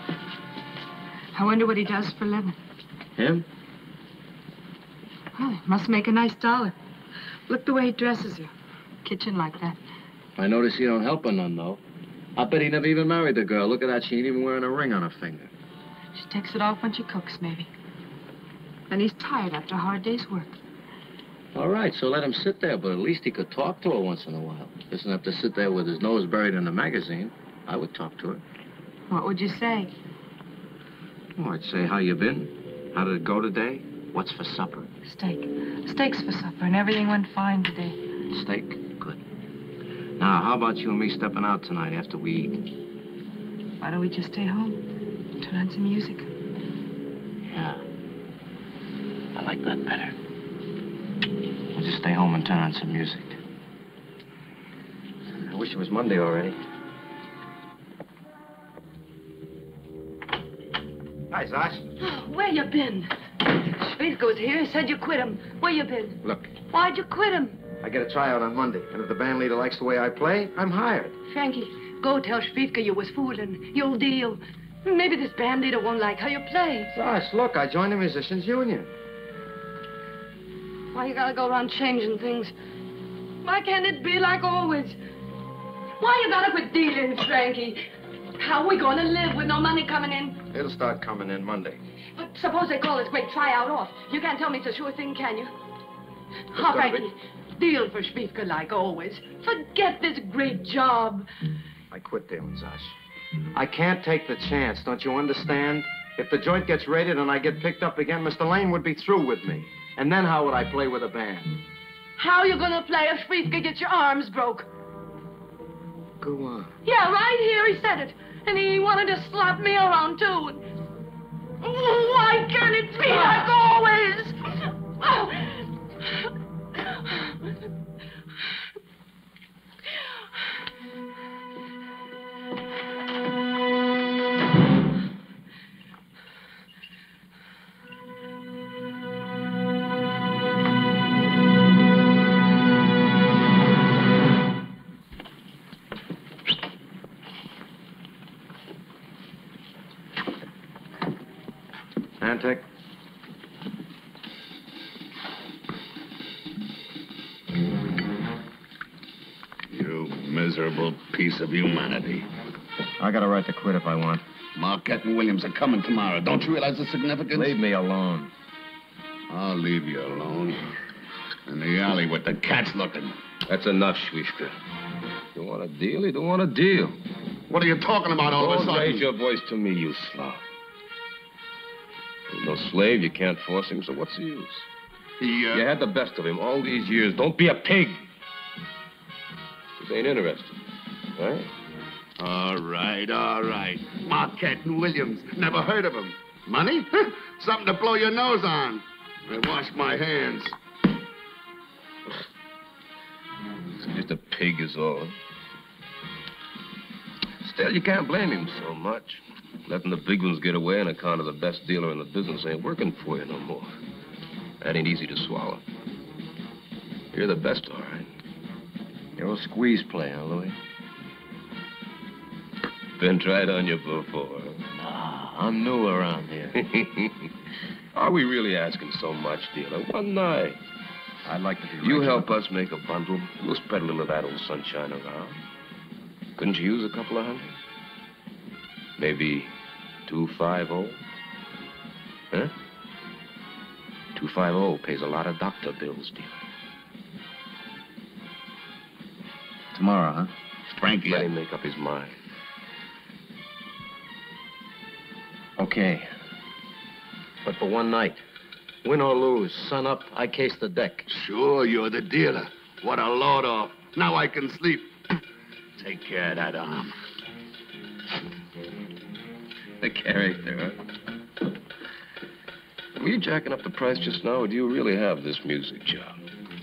I wonder what he does for a living. Him? Well, he must make a nice dollar. Look the way he dresses her. Kitchen like that. I notice you don't help her none, though. I bet he never even married the girl. Look at that. She ain't even wearing a ring on her finger. She takes it off when she cooks, maybe. And he's tired after a hard day's work. All right, so let him sit there, but at least he could talk to her once in a while. Doesn't have to sit there with his nose buried in a magazine. I would talk to her. What would you say? Oh, I'd say, how you been? How did it go today? What's for supper? Steak. Steaks for supper, and everything went fine today. Steak? Good. Now, how about you and me stepping out tonight after we eat? Why don't we just stay home? Turn on some music. Yeah. like that better. I'll just stay home and turn on some music. I wish it was Monday already. Hi, Zosh. Oh, where you been? Schwiefka was here. He said you quit him. Where you been? Look, Why'd you quit him? I get a tryout on Monday, and if the band leader likes the way I play, I'm hired. Frankie, go tell Schwiefka you was fooling. You'll deal. Maybe this band leader won't like how you play. Zosh, look, I joined the Musicians Union. Why you gotta go around changing things? Why can't it be like always? Why you gotta quit dealing, Frankie? How we gonna live with no money coming in? It'll start coming in Monday. But suppose they call this great tryout off. You can't tell me it's a sure thing, can you? How, Frankie? Deal for Schwiefka like always. Forget this great job. I quit dealing, Zosh. I can't take the chance, don't you understand? If the joint gets raided and I get picked up again, Mister Lane would be through with me. And then how would I play with a band? How you gonna play if Schwiefka gets your arms broke? Go on. Yeah, right here he said it. And he wanted to slap me around, too. Why can't it be like always? Antic. You miserable piece of humanity. I got a right to quit if I want. Marquette and Williams are coming tomorrow. Don't you realize the significance? Leave me alone. I'll leave you alone. In the alley with the cats looking. That's enough, Schwiefka. You want a deal? You don't want a deal. What are you talking about all of a Don't sudden? raise your voice to me, you slob. He's no slave. You can't force him, so what's the use? He, uh... You had the best of him all these years. Don't be a pig. This ain't interested, right? All right, all right. Marquette and Williams. Never heard of them. Money? Something to blow your nose on. I wash my hands. He's just a pig is all. Still, you can't blame him so much. Letting the big ones get away on account of the best dealer in the business ain't working for you no more. That ain't easy to swallow. You're the best, all right. You're a squeeze player, huh, Louis? Been tried on you before. Nah, I'm new around here. Are we really asking so much, dealer? One night. I'd like to be You regular. help us make a bundle. We'll spread a little of that old sunshine around. Couldn't you use a couple of hundred? Maybe two five oh? Huh? two five oh pays a lot of doctor bills, dealer. Tomorrow, huh? Frankie. Let him make up his mind. Okay. But for one night. Win or lose, sun up, I case the deck. Sure, you're the dealer. What a load off. Now I can sleep. Take care of that arm. The character, huh? Were you jacking up the price just now, or do you really have this music job?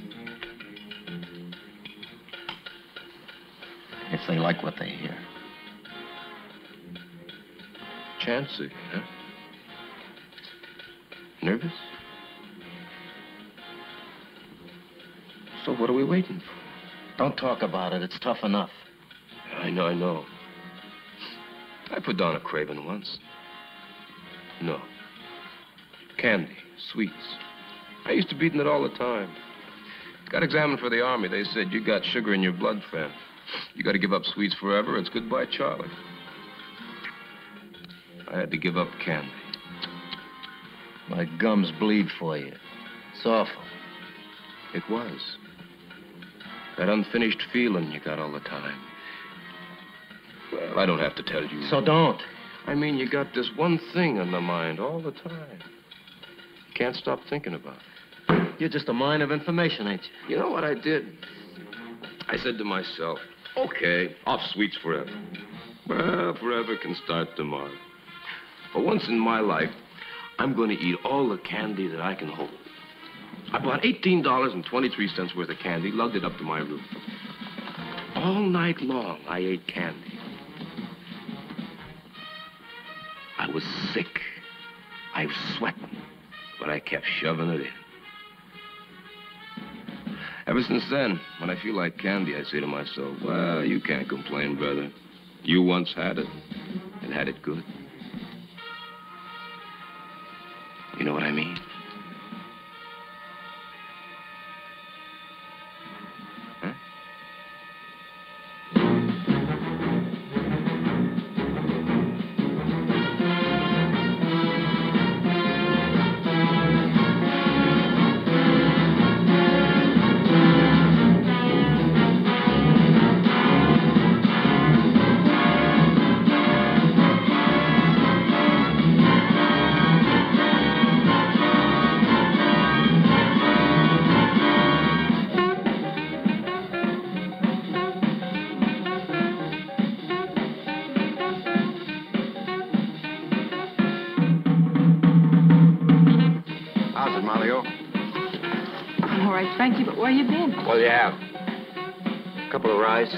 If they like what they hear. Chancy, huh? Nervous? So what are we waiting for? Don't talk about it. It's tough enough. I know, I know. I put down a craving once. No. Candy, sweets. I used to be eating it all the time. Got examined for the Army. They said, you got sugar in your blood, Fan. You got to give up sweets forever. It's goodbye, Charlie. I had to give up candy. My gums bleed for you. It's awful. It was. That unfinished feeling you got all the time. Well, I don't have to tell you. So don't. I mean, you got this one thing on the mind all the time. Can't stop thinking about it. You're just a mine of information, ain't you? You know what I did? I said to myself, okay, off sweets forever. Well, forever can start tomorrow. For once in my life, I'm going to eat all the candy that I can hold. I bought eighteen dollars and twenty-three cents worth of candy, lugged it up to my room. All night long, I ate candy. I was sick. I was sweating, but I kept shoving it in. Ever since then, when I feel like candy, I say to myself, well, you can't complain, brother. You once had it, and had it good. You know what I mean? Huh? Frankie, but where you been? Well, you have. A couple of rides.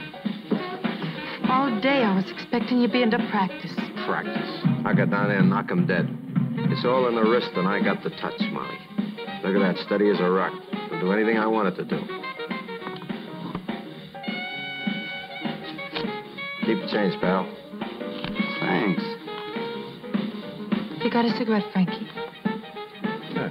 All day I was expecting you be into practice. Practice. I got down there and knock 'em dead. It's all in the wrist, and I got the touch, Molly. Look at that, steady as a rock. I'll do anything I want it to do. Keep the change, pal. Thanks. You got a cigarette, Frankie? Yeah.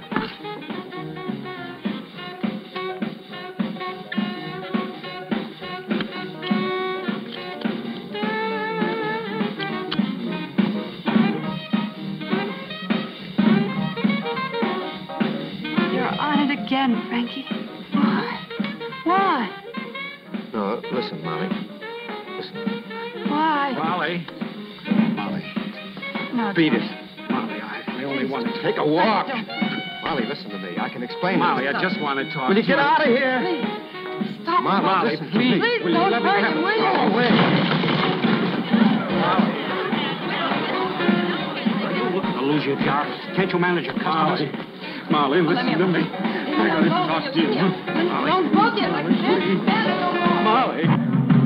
Again, Frankie. Why? Why? No, listen, Molly. Listen. Why? Molly. Molly. No, Beat it. Molly, I, I only want to take a walk. Molly, listen to me. I can explain Molly, it. I just want to talk Will you to get out of here? Please. Stop. Molly, Molly, listen to please. me. Please Will you don't let me hurt have him, a- will you? Go away. Molly. You'll lose your job. Can't you manage your customers? Molly, listen to me. I gotta talk to you. Molly. Don't book it. I can't stand it no more. Molly.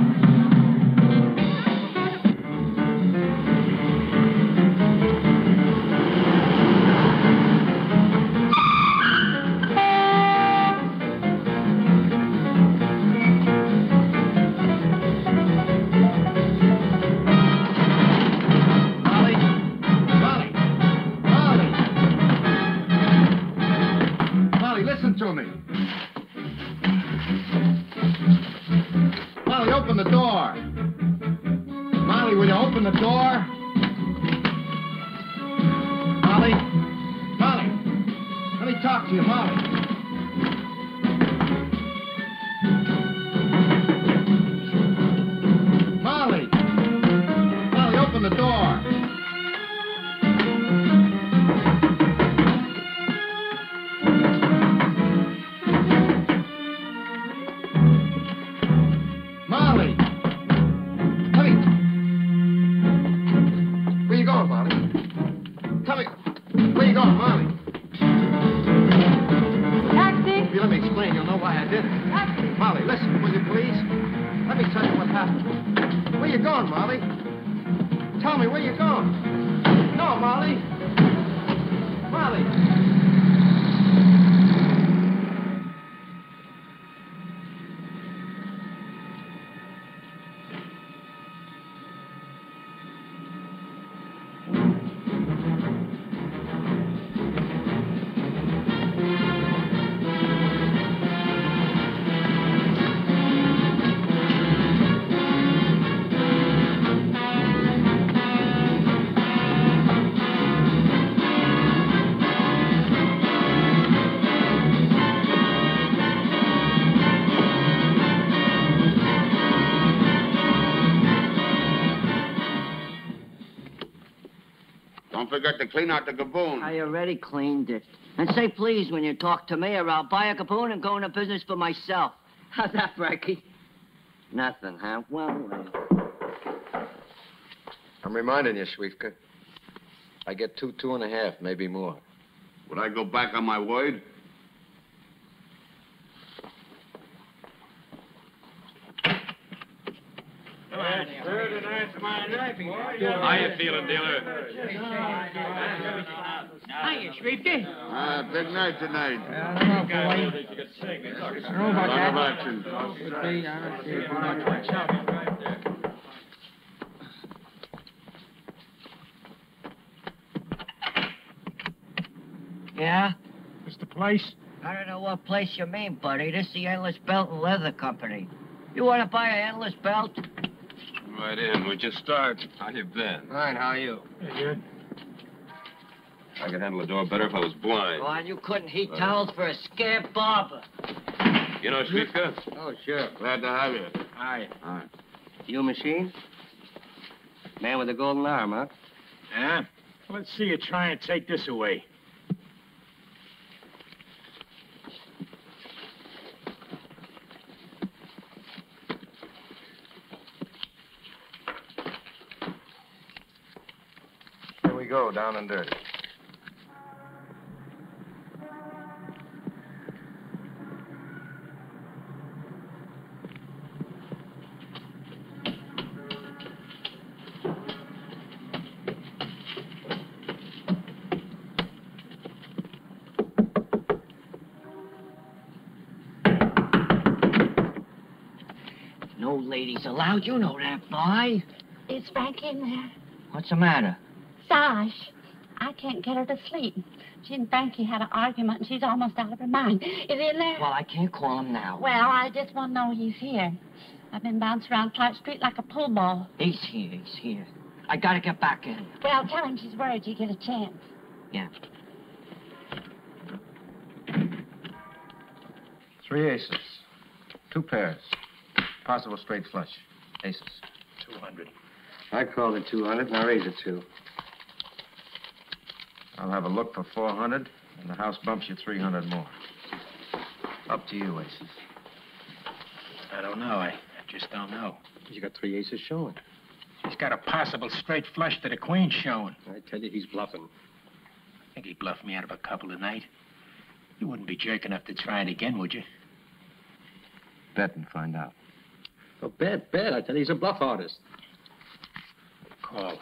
To me. Molly, open the door. Molly, will you open the door? Molly? Molly? Let me talk to you, Molly. Molly? Molly, open the door. Molly? Tell me, where you going? No, Molly. Molly. Don't forget to clean out the gaboon. I already cleaned it. And say please when you talk to me, or I'll buy a gaboon and go into business for myself. How's that, Frankie? Nothing, huh? Well, well. I'm reminding you, Schwiefka. I get two, two and a half, maybe more. Would I go back on my word? Sure, tonight's my night, boy. How you feeling, dealer? Hiya, Schwiefka. Ah, big night tonight. I don't know, boy. I don't know about that. Lot of action. Could be, I don't see. Watch out. Yeah? This the place? I don't know what place you mean, buddy. This is the Endless Belt and Leather Company. You want to buy an endless belt? Right in. Where'd you start? How you been? Fine, how are you? Good. I could handle the door better if I was blind. Go on, you couldn't heat towels for a scamp barber. You know Schwiefka? Oh, sure. Glad to have you. Hi. Hi. You machine? Man with a golden arm, huh? Yeah? Let's see you try and take this away. Here we go, down and dirty. No ladies allowed. You know that, boy. Is Frankie in there? What's the matter? Sash, I can't get her to sleep. She and Frankie had an argument, and she's almost out of her mind. Is he in there? Well, I can't call him now. Well, I just want to know he's here. I've been bouncing around Clark Street like a pool ball. He's here. He's here. I gotta get back in. Well, tell him she's worried you get a chance. Yeah. Three aces. Two pairs. Possible straight flush. Aces. two hundred. I called it two hundred, and I raised it two. I'll have a look for four hundred, and the house bumps you three hundred more. Up to you, aces. I don't know. I, I just don't know. You got three aces showing. He's got a possible straight flush to the queen showing. I tell you, he's bluffing. I think he bluffed me out of a couple tonight. You wouldn't be jerk enough to try it again, would you? Bet and find out. Oh, bet, bet. I tell you, he's a bluff artist. Call.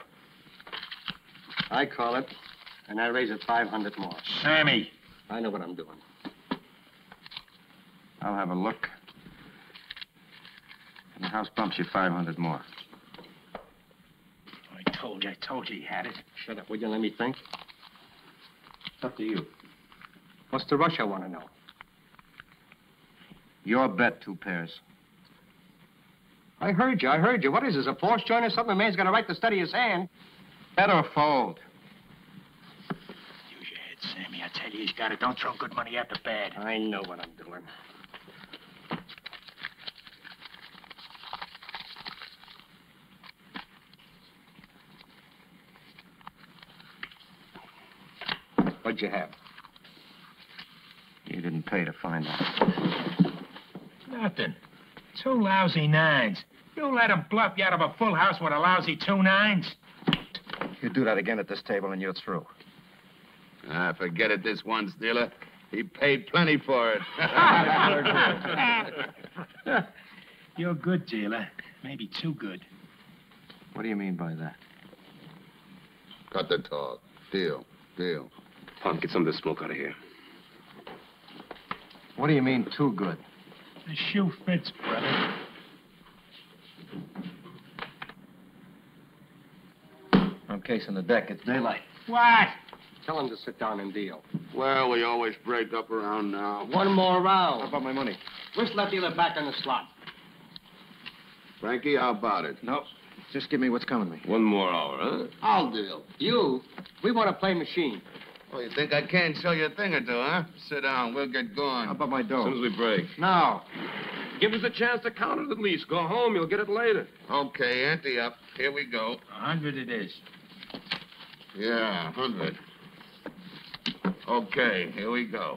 I call it, and I raise it five hundred more. Sammy! I know what I'm doing. I'll have a look. And the house bumps you five hundred more. I told you, I told you he had it. Shut up, will you? Let me think. It's up to you. What's the rush, I want to know? Your bet, two pairs. I heard you, I heard you. What is this, a force joint or something? A man's got a right to steady his hand. Bet or fold. Use your head, Sammy. I tell you, he's got it. Don't throw good money after bad. I know what I'm doing. What'd you have? You didn't pay to find out. Nothing. Two lousy nines. You let him bluff you out of a full house with a lousy two nines? You do that again at this table and you're through. Ah, forget it this once, dealer. He paid plenty for it. You're good, dealer. Maybe too good. What do you mean by that? Cut the talk. Deal. Deal. Punk, get some of the smoke out of here. What do you mean, too good? The shoe fits, brother. I'm casing the deck. It's daylight. What? Tell him to sit down and deal. Well, we always break up around now. One more round. How about my money? Whistle that dealer back on the slot. Frankie, how about it? No. Just give me what's coming to me. One more hour, huh? I'll deal. You? We want to play machine. Oh, you think I can't show you a thing or two, huh? Sit down. We'll get going. How about my As dough? soon as we break. Now. Give us a chance to count it at least. Go home, you'll get it later. Okay, ante up. Here we go. A hundred it is. Yeah, a hundred. Okay, here we go.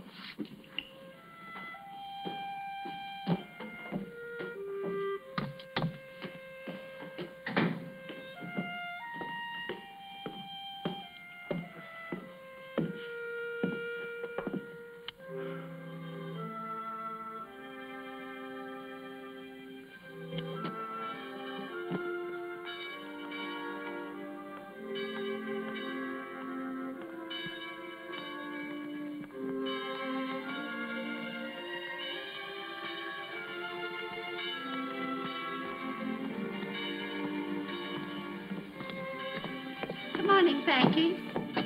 morning, Frankie.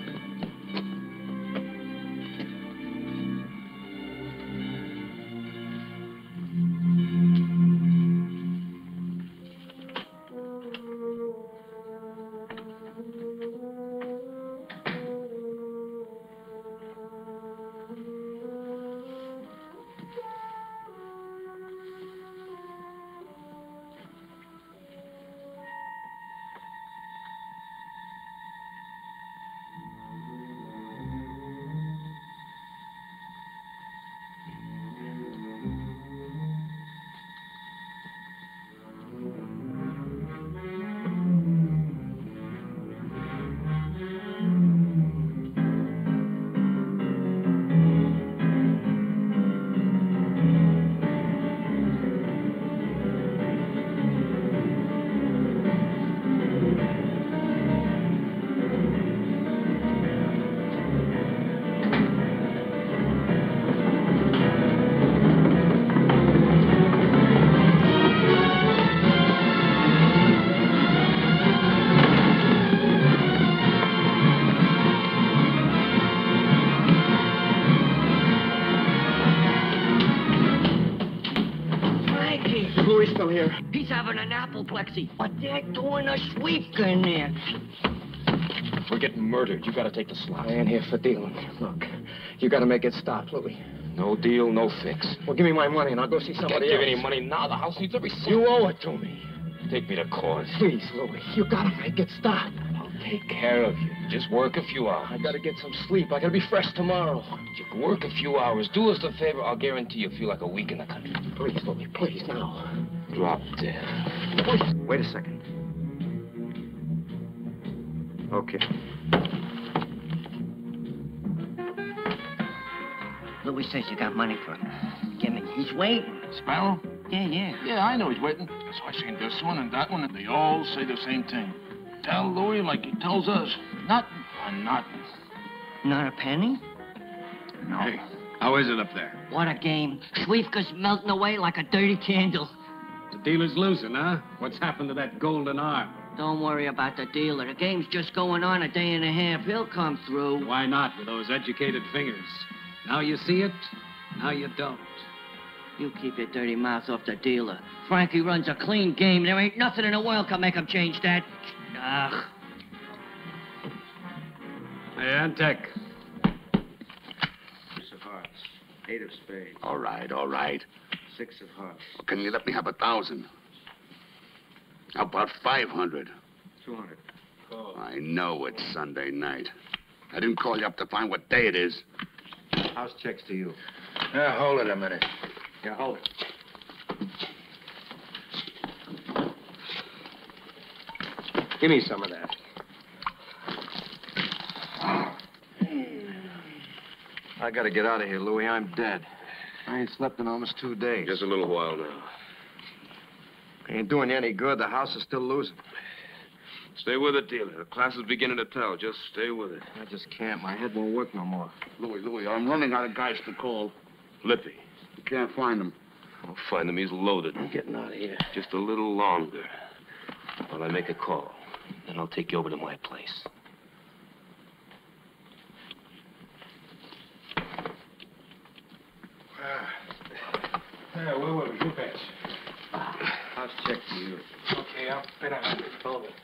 Still here. He's having an apoplexy, but they're doing a Schwiefka in there. We're getting murdered. You gotta take the slot. I ain't here for dealing. Look, you gotta make it stop, Louis. No deal, no fix. Well, give me my money and I'll go see Can't somebody give else. any money now. The house needs every cent. You owe it to me. Take me to court. Please, Louis, you gotta make it stop. I'll take care of you. Just work a few hours. I gotta get some sleep. I gotta be fresh tomorrow. You work a few hours. Do us a favor. I'll guarantee you feel like a week in the country. Please, Louis, please, now. Drop dead. Wait, wait a second. Okay. Louis says you got money for him. Give me. He's waiting. Sparrow? Yeah, yeah. Yeah, I know he's waiting. So I seen this one and that one, and they all say the same thing. Tell Louis like he tells us. Nothing for nothing. Not a penny? No. Hey, how is it up there? What a game. Schwiefka's melting away like a dirty candle. The dealer's losing, huh? What's happened to that golden arm? Don't worry about the dealer. The game's just going on a day and a half. He'll come through. Why not with those educated fingers? Now you see it, now you don't. You keep your dirty mouth off the dealer. Frankie runs a clean game. There ain't nothing in the world can make him change that. Ugh. Hey, Antec. Six of hearts. Eight of spades. All right, all right. Six of hearts. Can you let me have a thousand? How about five hundred? Two hundred. Oh. I know it's Sunday night. I didn't call you up to find what day it is. House checks to you. Yeah, hold it a minute. Yeah, hold it. Give me some of that. I gotta get out of here, Louis. I'm dead. I ain't slept in almost two days. Just a little while now. Ain't doing you any good. The house is still losing. Stay with it, dealer. The class is beginning to tell. Just stay with it. I just can't. My head won't work no more. Louis, Louis, I'm running out of guys to call. Lippy. You can't find them. I'll find him. He's loaded. I'm getting out of here. Just a little longer. While I make a call. Then I'll take you over to my place. Yeah, where were we? Who bets? House check to you. Okay, I'll bet on it. Hold it.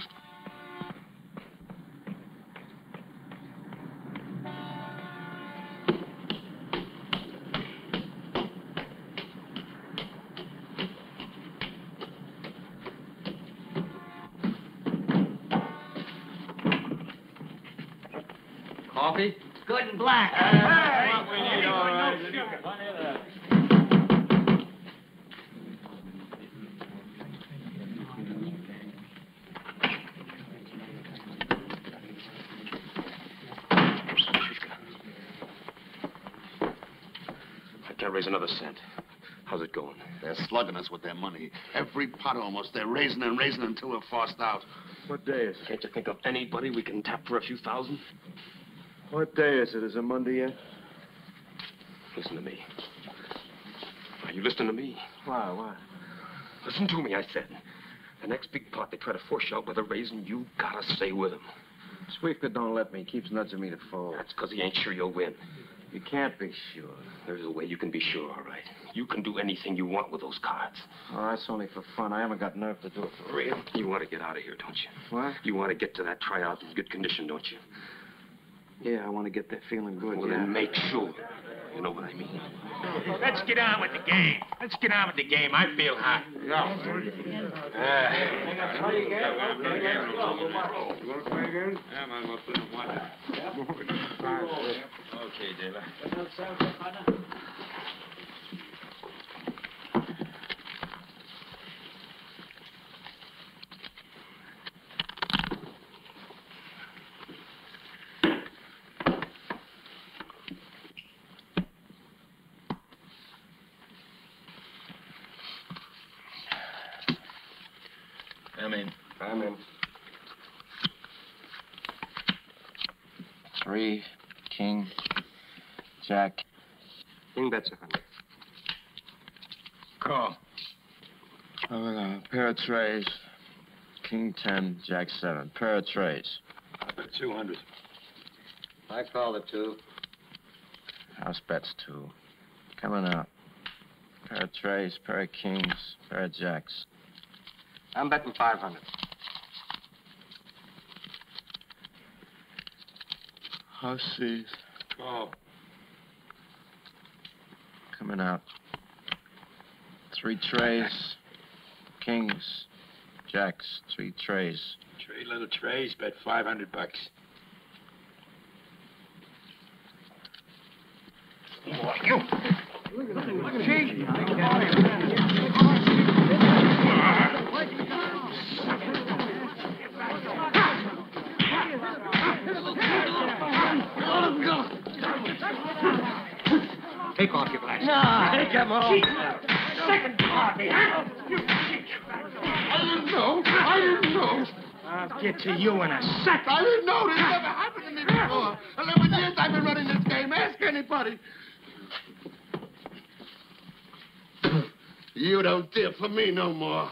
Coffee? Good and black. Hey, what we need, all right. I can't raise another cent. How's it going? They're slugging us with their money. Every pot almost. They're raising and raising until we're forced out. What day is it? Can't you think of anybody we can tap for a few thousand? What day is it? Is it Monday yet? Listen to me. Are you listening to me? Why, why? Listen to me, I said. The next big pot they try to force you out with a raising, you gotta stay with them. Schwiefka don't let me. He keeps nudging me to fold. That's because he ain't sure you'll win. You can't be sure. There's a way you can be sure, all right. You can do anything you want with those cards. Oh, that's only for fun. I haven't got nerve to do it for real. You want to get out of here, don't you? What? You want to get to that tryout in good condition, don't you? Yeah, I want to get there feeling good. Well, yeah. then make sure. You know what I mean? Let's get on with the game. Let's get on with the game. I feel hot. Uh, you want to play again? Yeah, man, we'll put him one. Okay, Dela. I'm in. I'm in. Three, king, jack. King bets a hundred. Call. Oh, uh, pair of trays. King ten, jack seven. Pair of trays. I bet two hundred. I call it two. House bets two. Coming out. Pair of trays, pair of kings, pair of jacks. I'm betting five hundred. House sees. Call. Coming out. Three trays, kings, jacks, three trays. Three little trays, bet five hundred bucks. You. Take off your glasses. No, take them off. Second party, huh? You I didn't know. I didn't know. I'll get to you in a second. I didn't know. This never happened to me before. Eleven years I've been running this game. Ask anybody. You don't dare for me no more.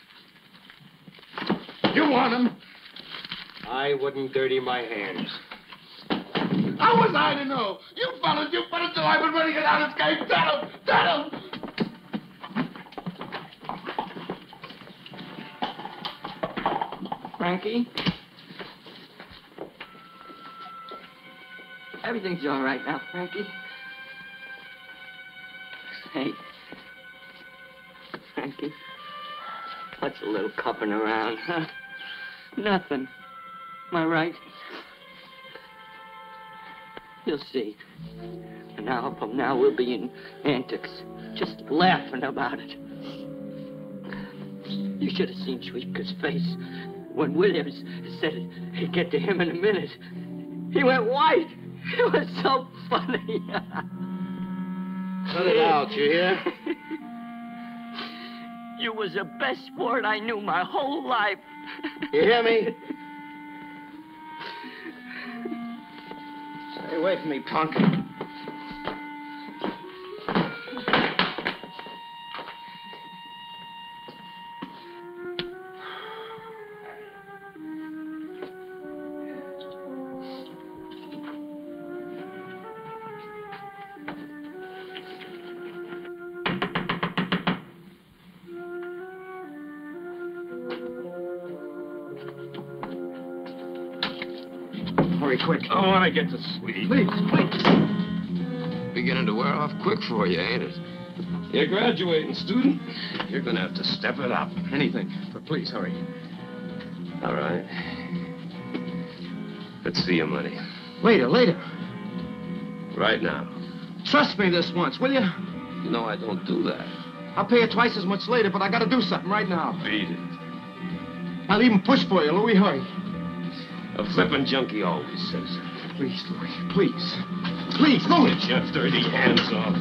You want him? I wouldn't dirty my hands. How was I to know? You fellas, you fellas know I've been running it out of this game. Tell him! Tell him! Frankie? Everything's all right now, Frankie. Hey. Frankie. What's a little cupping around, huh? Nothing. Am I right? You'll see. An hour from now, we'll be in antics, just laughing about it. You should have seen Schwiefka's face when Williams said he'd get to him in a minute. He went white. It was so funny. Cut it out, you hear? You was the best sport I knew my whole life. You hear me? Stay away from me, punk. Hurry, quick. I want to get to sleep. Please, please. Beginning to wear off quick for you, ain't it? You're graduating, student. You're going to have to step it up. Anything, but please hurry. All right. Let's see your money. Later, later. Right now. Trust me this once, will you? You know I don't do that. I'll pay you twice as much later, but I gotta do something right now. Beat it. I'll even push for you, Louis. Hurry. A flippin' junkie always says that. Please, Louis, please. Please, Louis. Get your dirty hands off.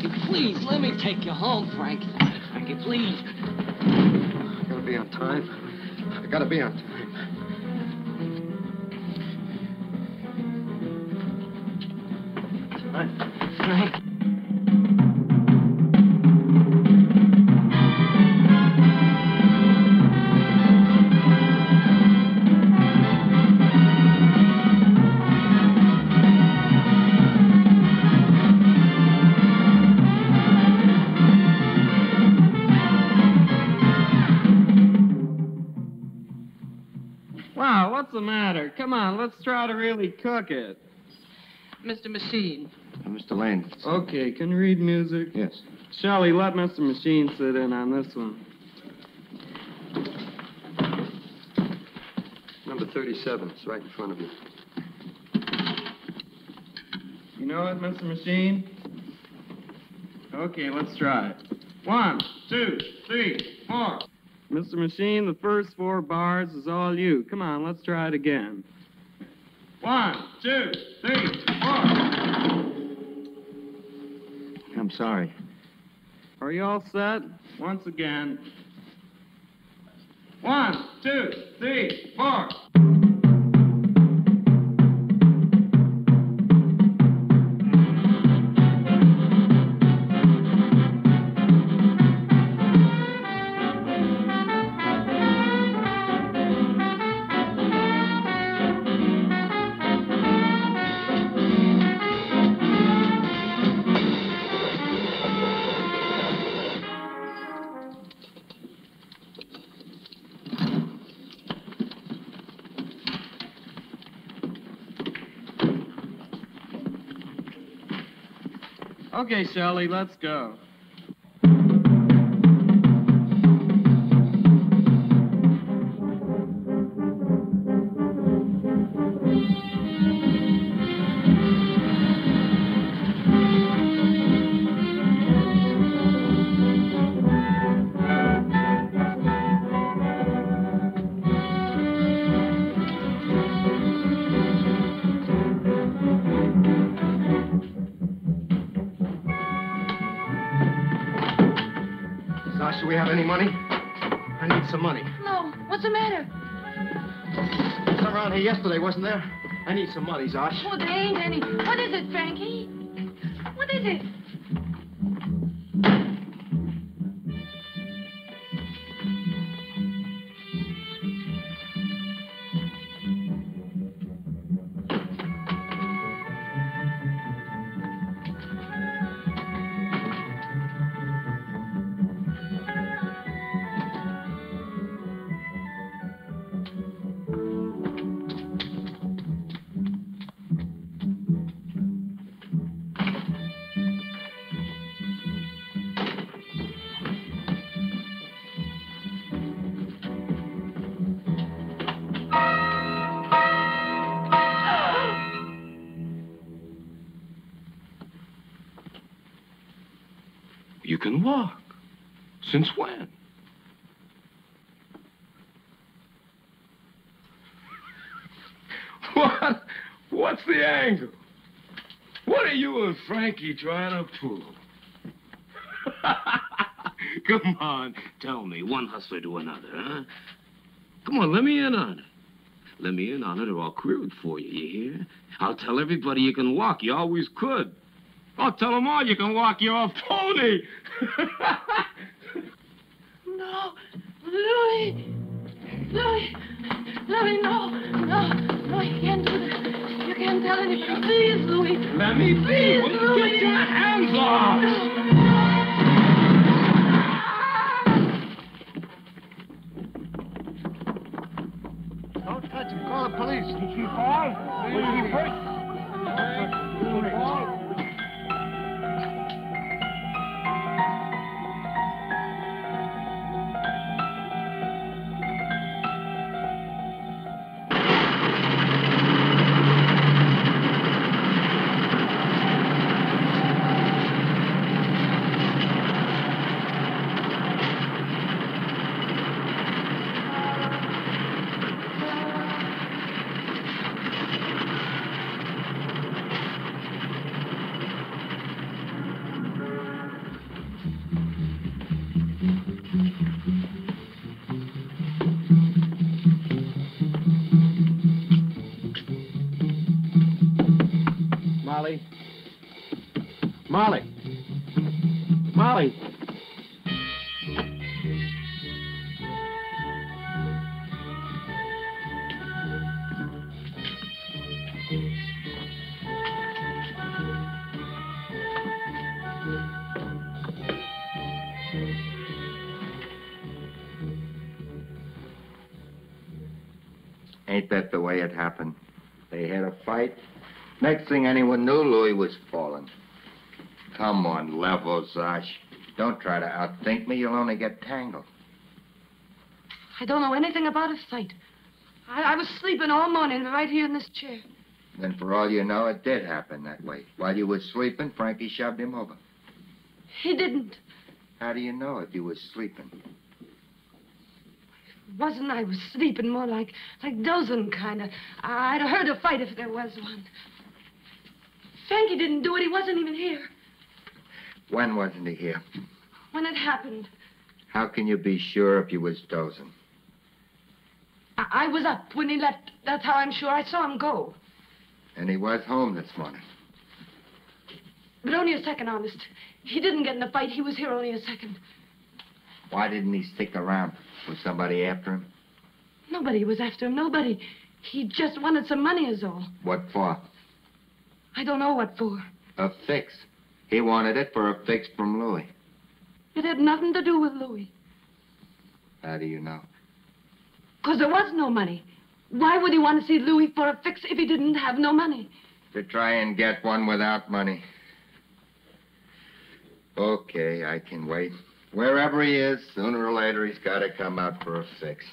Frankie, please, let me take you home, Frankie. Frankie, please. I gotta be on time. I gotta be on time. Frank. Wow, what's the matter? Come on, let's try to really cook it. Mister Machine. Uh, Mister Lane. Okay, can you read music? Yes. Shelley, let Mister Machine sit in on this one. Number thirty-seven. It's right in front of you. You know it, Mister Machine? Okay, let's try it. One, two, three, four. Mister Machine, the first four bars is all you. Come on, let's try it again. One, two, three, four. I'm sorry. Are you all set? Once again. One, two, three, four. Okay, Shelley, let's go. Do we have any money? I need some money. No. What's the matter? Some around here yesterday, wasn't there? I need some money, Zosh. Oh, there ain't any. What is it, Frankie? What is it? You can walk. Since when? What? What's the angle? What are you and Frankie trying to prove? Come on, tell me, one hustler to another, huh? Come on, let me in on it. Let me in on it or I'll queer it for you, you hear? I'll tell everybody you can walk. You always could. I'll tell them all you can walk your pony. No, Louis. Louis. Louis, no. No, no, you can't do that. You can't tell anybody. Please, Louis. Let me be. Please, Will you Louis. get your hands off? Don't touch him. Call the police. Did she fall? Was she hurt? Did she fall? Molly. Molly. Ain't that the way it happened? They had a fight. Next thing anyone knew, Louis was falling. Come on, level, Zosh. Don't try to outthink me. You'll only get tangled. I don't know anything about a fight. I, I was sleeping all morning right here in this chair. Then for all you know, it did happen that way. While you were sleeping, Frankie shoved him over. He didn't. How do you know if you was sleeping? Wasn't I was sleeping more like like dozing kind of. I'd have heard a fight if there was one. Frankie didn't do it. He wasn't even here. When wasn't he here? When it happened. How can you be sure if you was dozing? I, I was up when he left. That's how I'm sure. I saw him go. And he was home this morning. But only a second, honest. He didn't get in a fight. He was here only a second. Why didn't he stick around? Was somebody after him? Nobody was after him. Nobody. He just wanted some money is all. What for? I don't know what for. A fix. He wanted it for a fix from Louis. It had nothing to do with Louis. How do you know? Because there was no money. Why would he want to see Louis for a fix if he didn't have no money? To try and get one without money. Okay, I can wait. Wherever he is, sooner or later, he's got to come out for a fix.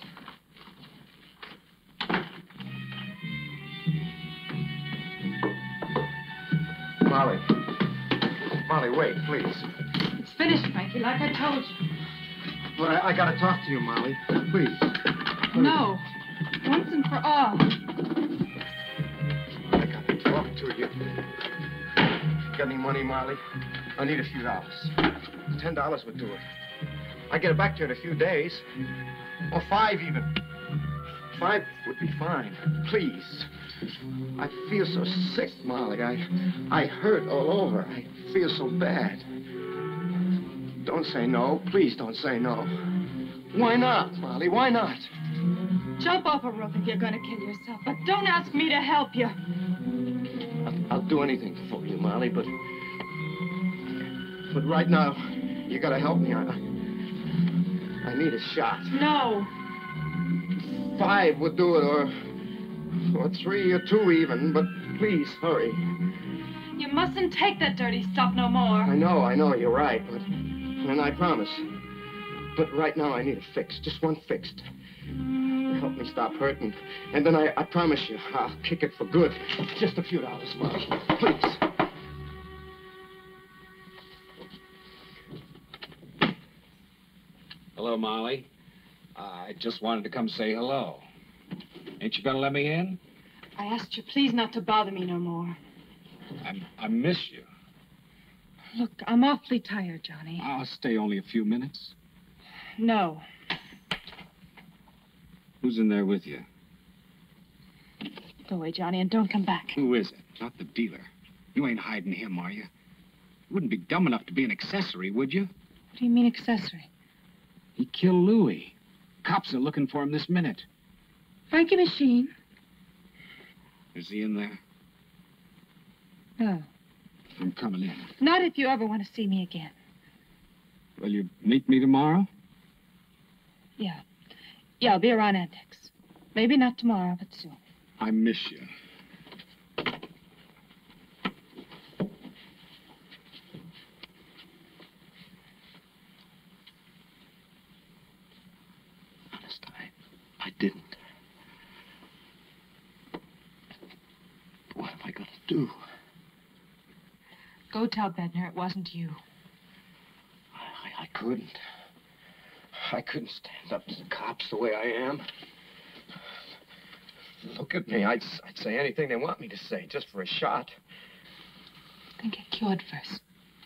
Molly. Molly, wait, please. It's finished, Frankie, like I told you. But I, I got to talk to you, Molly. Please. No. Once and for all. I got to talk to you. Got any money, Molly? I need a few dollars. Ten dollars would do it. I get it back to you in a few days. Or five, even. Five would be fine. Please. I feel so sick, Molly. I, I hurt all over. I feel so bad. Don't say no. Please don't say no. Why not, Molly? Why not? Jump off a roof if you're going to kill yourself, but don't ask me to help you. I'll, I'll do anything for you, Molly, but... But right now, you gotta help me. I, I need a shot. No. Five would do it, or... Or three, or two even, but please, hurry. You mustn't take that dirty stuff no more. I know, I know, you're right, but... And I promise. But right now, I need a fix. Just one fix. To help me stop hurting. And then I, I promise you, I'll kick it for good. Just a few dollars, Molly. Please. Hello, Molly. Uh, I just wanted to come say hello. Ain't you gonna let me in? I asked you please not to bother me no more. I, I miss you. Look, I'm awfully tired, Johnny. I'll stay only a few minutes. No. Who's in there with you? Go away, Johnny, and don't come back. Who is it? Not the dealer. You ain't hiding him, are you? You wouldn't be dumb enough to be an accessory, would you? What do you mean accessory? He killed Louis. Cops are looking for him this minute. Frankie Machine? Is he in there? No. I'm coming in. Not if you ever want to see me again. Will you meet me tomorrow? Yeah. Yeah, I'll be around Annex. Maybe not tomorrow, but soon. I miss you. Honest, I, I didn't. What am I gonna do? Go tell Bednar it wasn't you. I, I couldn't. I couldn't stand up to the cops the way I am. Look at me. I'd, I'd say anything they want me to say, just for a shot. Then get cured first.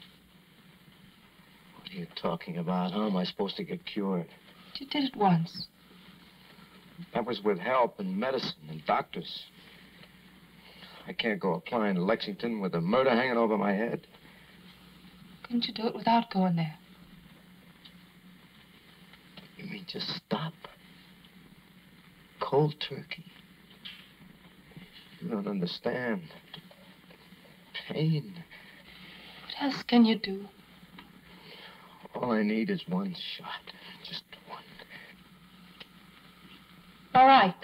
What are you talking about? How am I supposed to get cured? You did it once. That was with help and medicine and doctors. I can't go applying to Lexington with a murder hanging over my head. Couldn't you do it without going there? You mean just stop? Cold turkey? You don't understand. Pain. What else can you do? All I need is one shot. Just one. All right.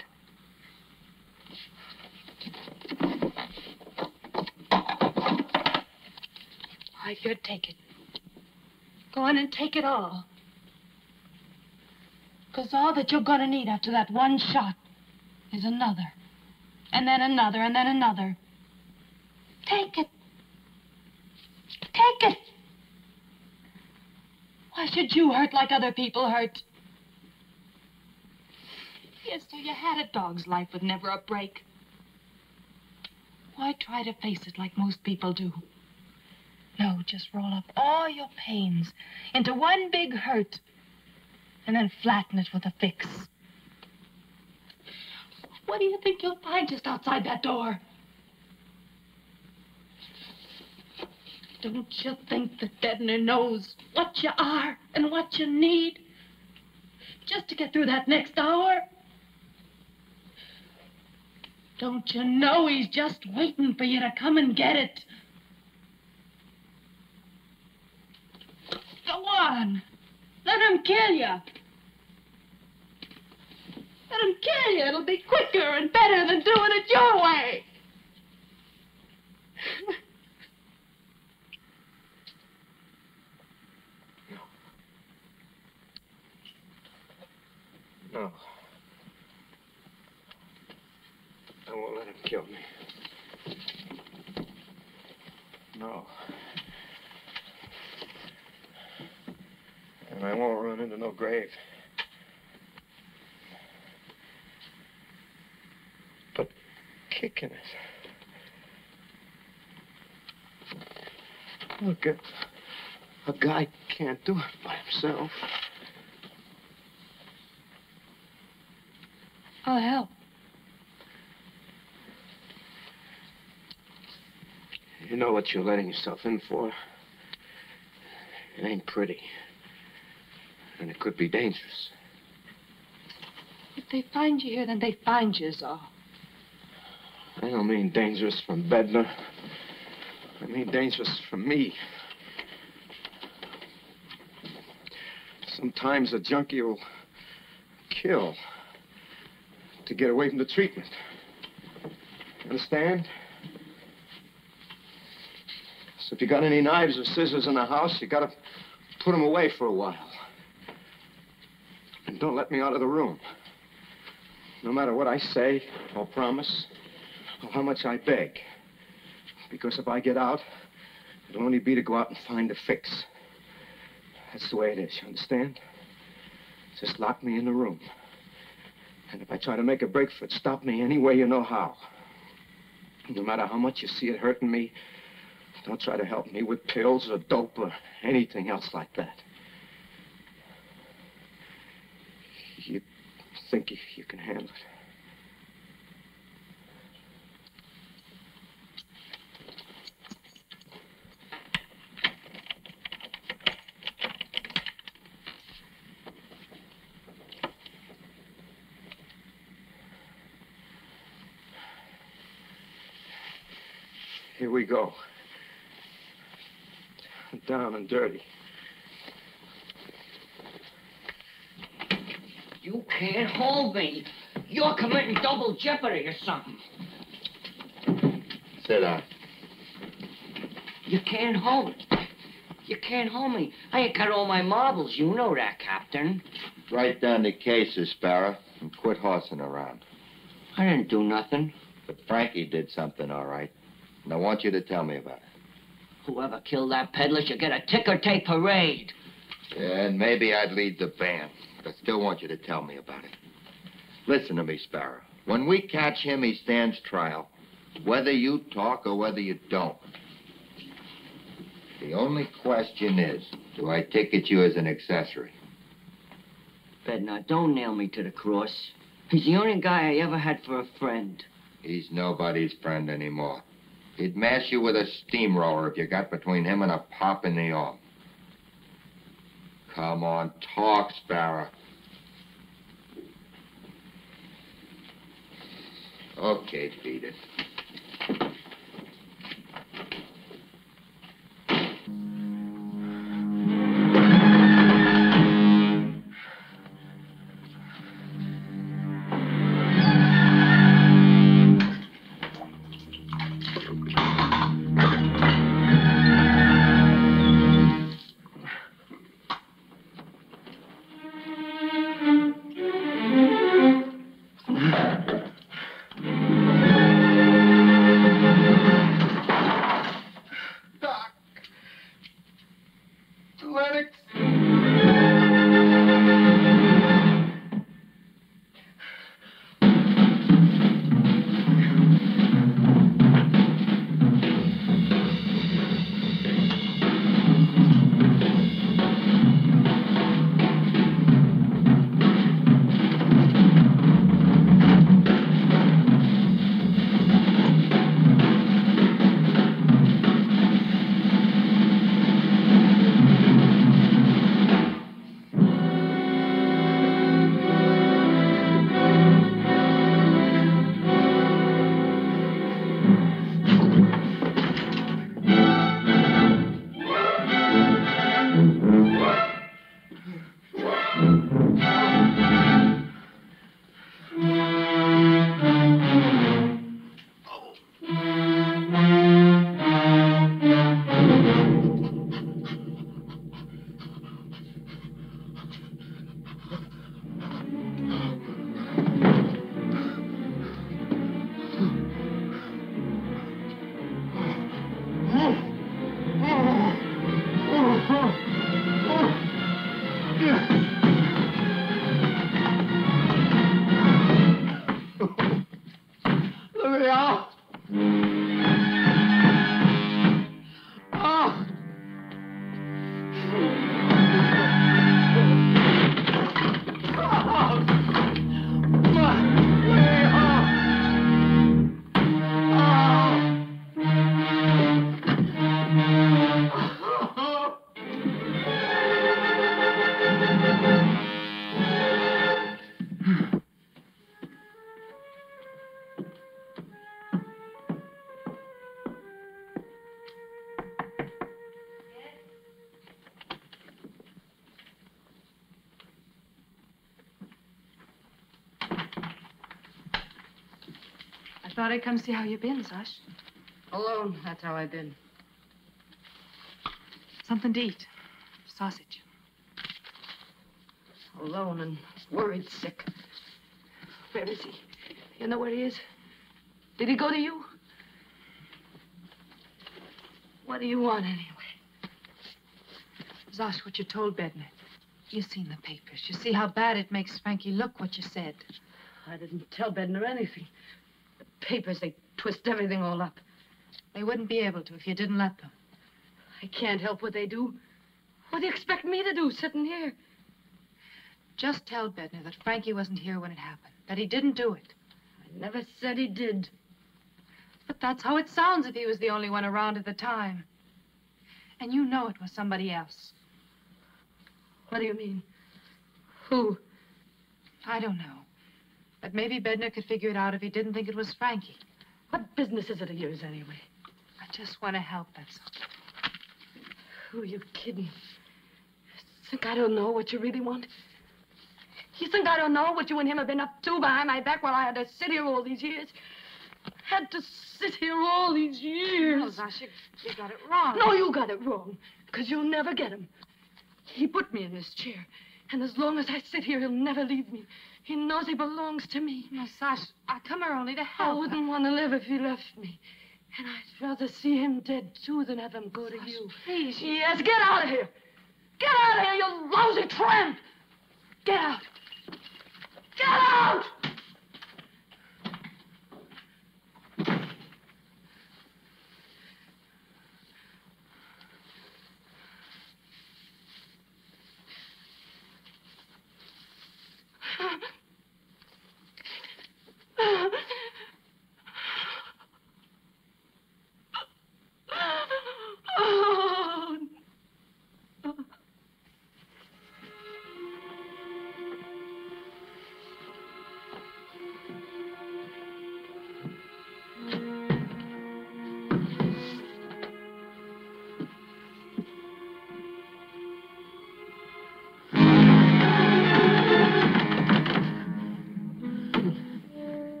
All right, here, take it. Go on and take it all. Because all that you're going to need after that one shot is another. And then another, and then another. Take it. Take it. Why should you hurt like other people hurt? Yes, so you had a dog's life with never a break. Why try to face it like most people do? No, just roll up all your pains into one big hurt and then flatten it with a fix. What do you think you'll find just outside that door? Don't you think that Dedner knows what you are and what you need just to get through that next hour? Don't you know he's just waiting for you to come and get it? Go on. Let him kill you. Let him kill you. It'll be quicker and better than doing it your way. No. I won't let him kill me. No. And I won't run into no grave. But kicking it. Look, a, a guy can't do it by himself. I'll help. You know what you're letting yourself in for? It ain't pretty. And it could be dangerous. If they find you here, then they find you, is all. I don't mean dangerous from Bednar. I mean dangerous from me. Sometimes a junkie will kill to get away from the treatment. Understand? So if you got any knives or scissors in the house, you gotta put them away for a while. And don't let me out of the room. No matter what I say or promise or how much I beg. Because if I get out, it'll only be to go out and find a fix. That's the way it is, you understand? Just lock me in the room. And if I try to make a break for it, stop me any way you know how. No matter how much you see it hurting me, don't try to help me with pills or dope or anything else like that. You think you, you can handle it? Here we go. Down and dirty. You can't hold me. You're committing double jeopardy or something. Sit down. You can't hold. You can't hold me. I ain't got all my marbles. You know that, Captain. Write down the cases, Sparrow, and quit horsing around. I didn't do nothing. But Frankie did something, all right. And I want you to tell me about it. Whoever killed that peddler should get a ticker tape parade. Yeah, and maybe I'd lead the band. But I still want you to tell me about it. Listen to me, Sparrow. When we catch him, he stands trial. Whether you talk or whether you don't. The only question is, do I ticket you as an accessory? Bednar, don't nail me to the cross. He's the only guy I ever had for a friend. He's nobody's friend anymore. He'd mash you with a steamroller if you got between him and a pop in the arm. Come on, talk, Sparrow. Okay, beat it. I thought I'd come see how you've been, Zosh. Alone, that's how I've been. Something to eat. Sausage. Alone and worried sick. Where is he? You know where he is? Did he go to you? What do you want, anyway? Zosh, what you told Bednar. You've seen the papers. You see how bad it makes Frankie look, what you said. I didn't tell Bednar anything. The papers, they twist everything all up. They wouldn't be able to if you didn't let them. I can't help what they do. What do you expect me to do, sitting here? Just tell Bednar that Frankie wasn't here when it happened, that he didn't do it. I never said he did. But that's how it sounds if he was the only one around at the time. And you know it was somebody else. What do you mean? Who? I don't know. But maybe Bednar could figure it out if he didn't think it was Frankie. What business is it of yours, anyway? I just want to help, that's all. Who are you kidding? Think I don't know what you really want? You think I don't know what you and him have been up to behind my back while I had to sit here all these years? Had to sit here all these years. No, Zosh, you, you got it wrong. No, you got it wrong. Because you'll never get him. He put me in this chair. And as long as I sit here, he'll never leave me. He knows he belongs to me. No, Sash, I come here only to help. I wouldn't want to live if he left me. And I'd rather see him dead, too, than have him go Sash, to you. Please. Yes, get out of here. Get out of here, you lousy tramp. Get out. Get out!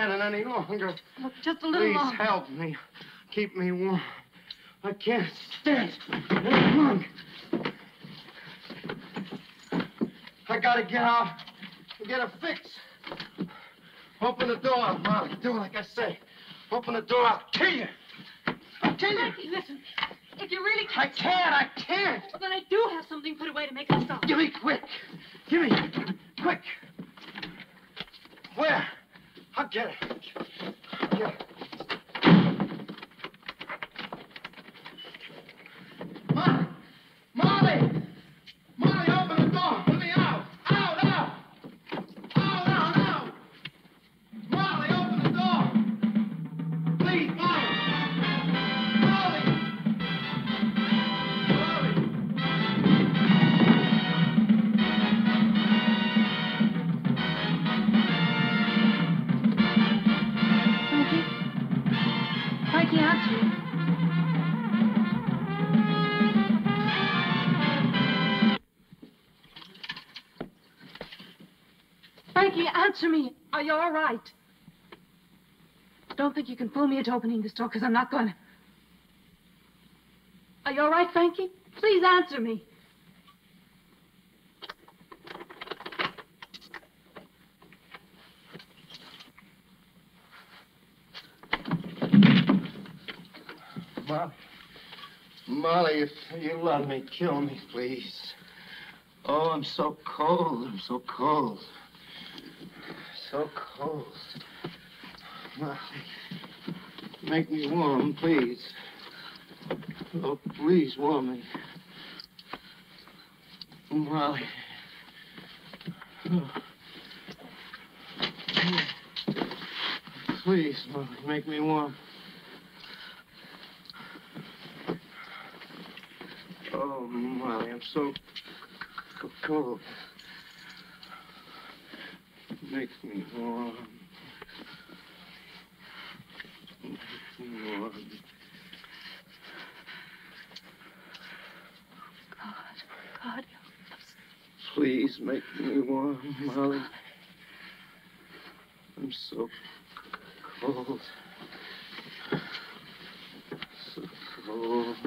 stand it any longer. Look, just a little Please longer. help me. Keep me warm. I can't stand it any longer. I gotta get out and get a fix. Open the door, Molly. Do like I say. Open the door, I'll kill you. I'll kill you. Frankie, listen. If you really I can't... can't, I can't. Well, then I do have something put away to make it stop. Give me quick. Give me. Quick. Where? I'll get it. I'll get it. Molly! Molly! Molly, open the door. Let me out. Out, out. Out, out, out. Molly, open the door. Please, Molly. Molly. Frankie, answer me. Frankie, answer me. Are you all right? Don't think you can fool me into opening this door, because I'm not going to. Are you all right, Frankie? Please answer me. Molly. Molly, if you love me, kill me, please. Oh, I'm so cold. I'm so cold. So cold. Molly, make me warm, please. Oh, please warm me. Molly. Oh. Please, Molly, make me warm. Oh, Molly, I'm so c- cold. Make me warm. Make me warm. God, God, help us. Please make me warm, Molly. I'm so cold. So cold.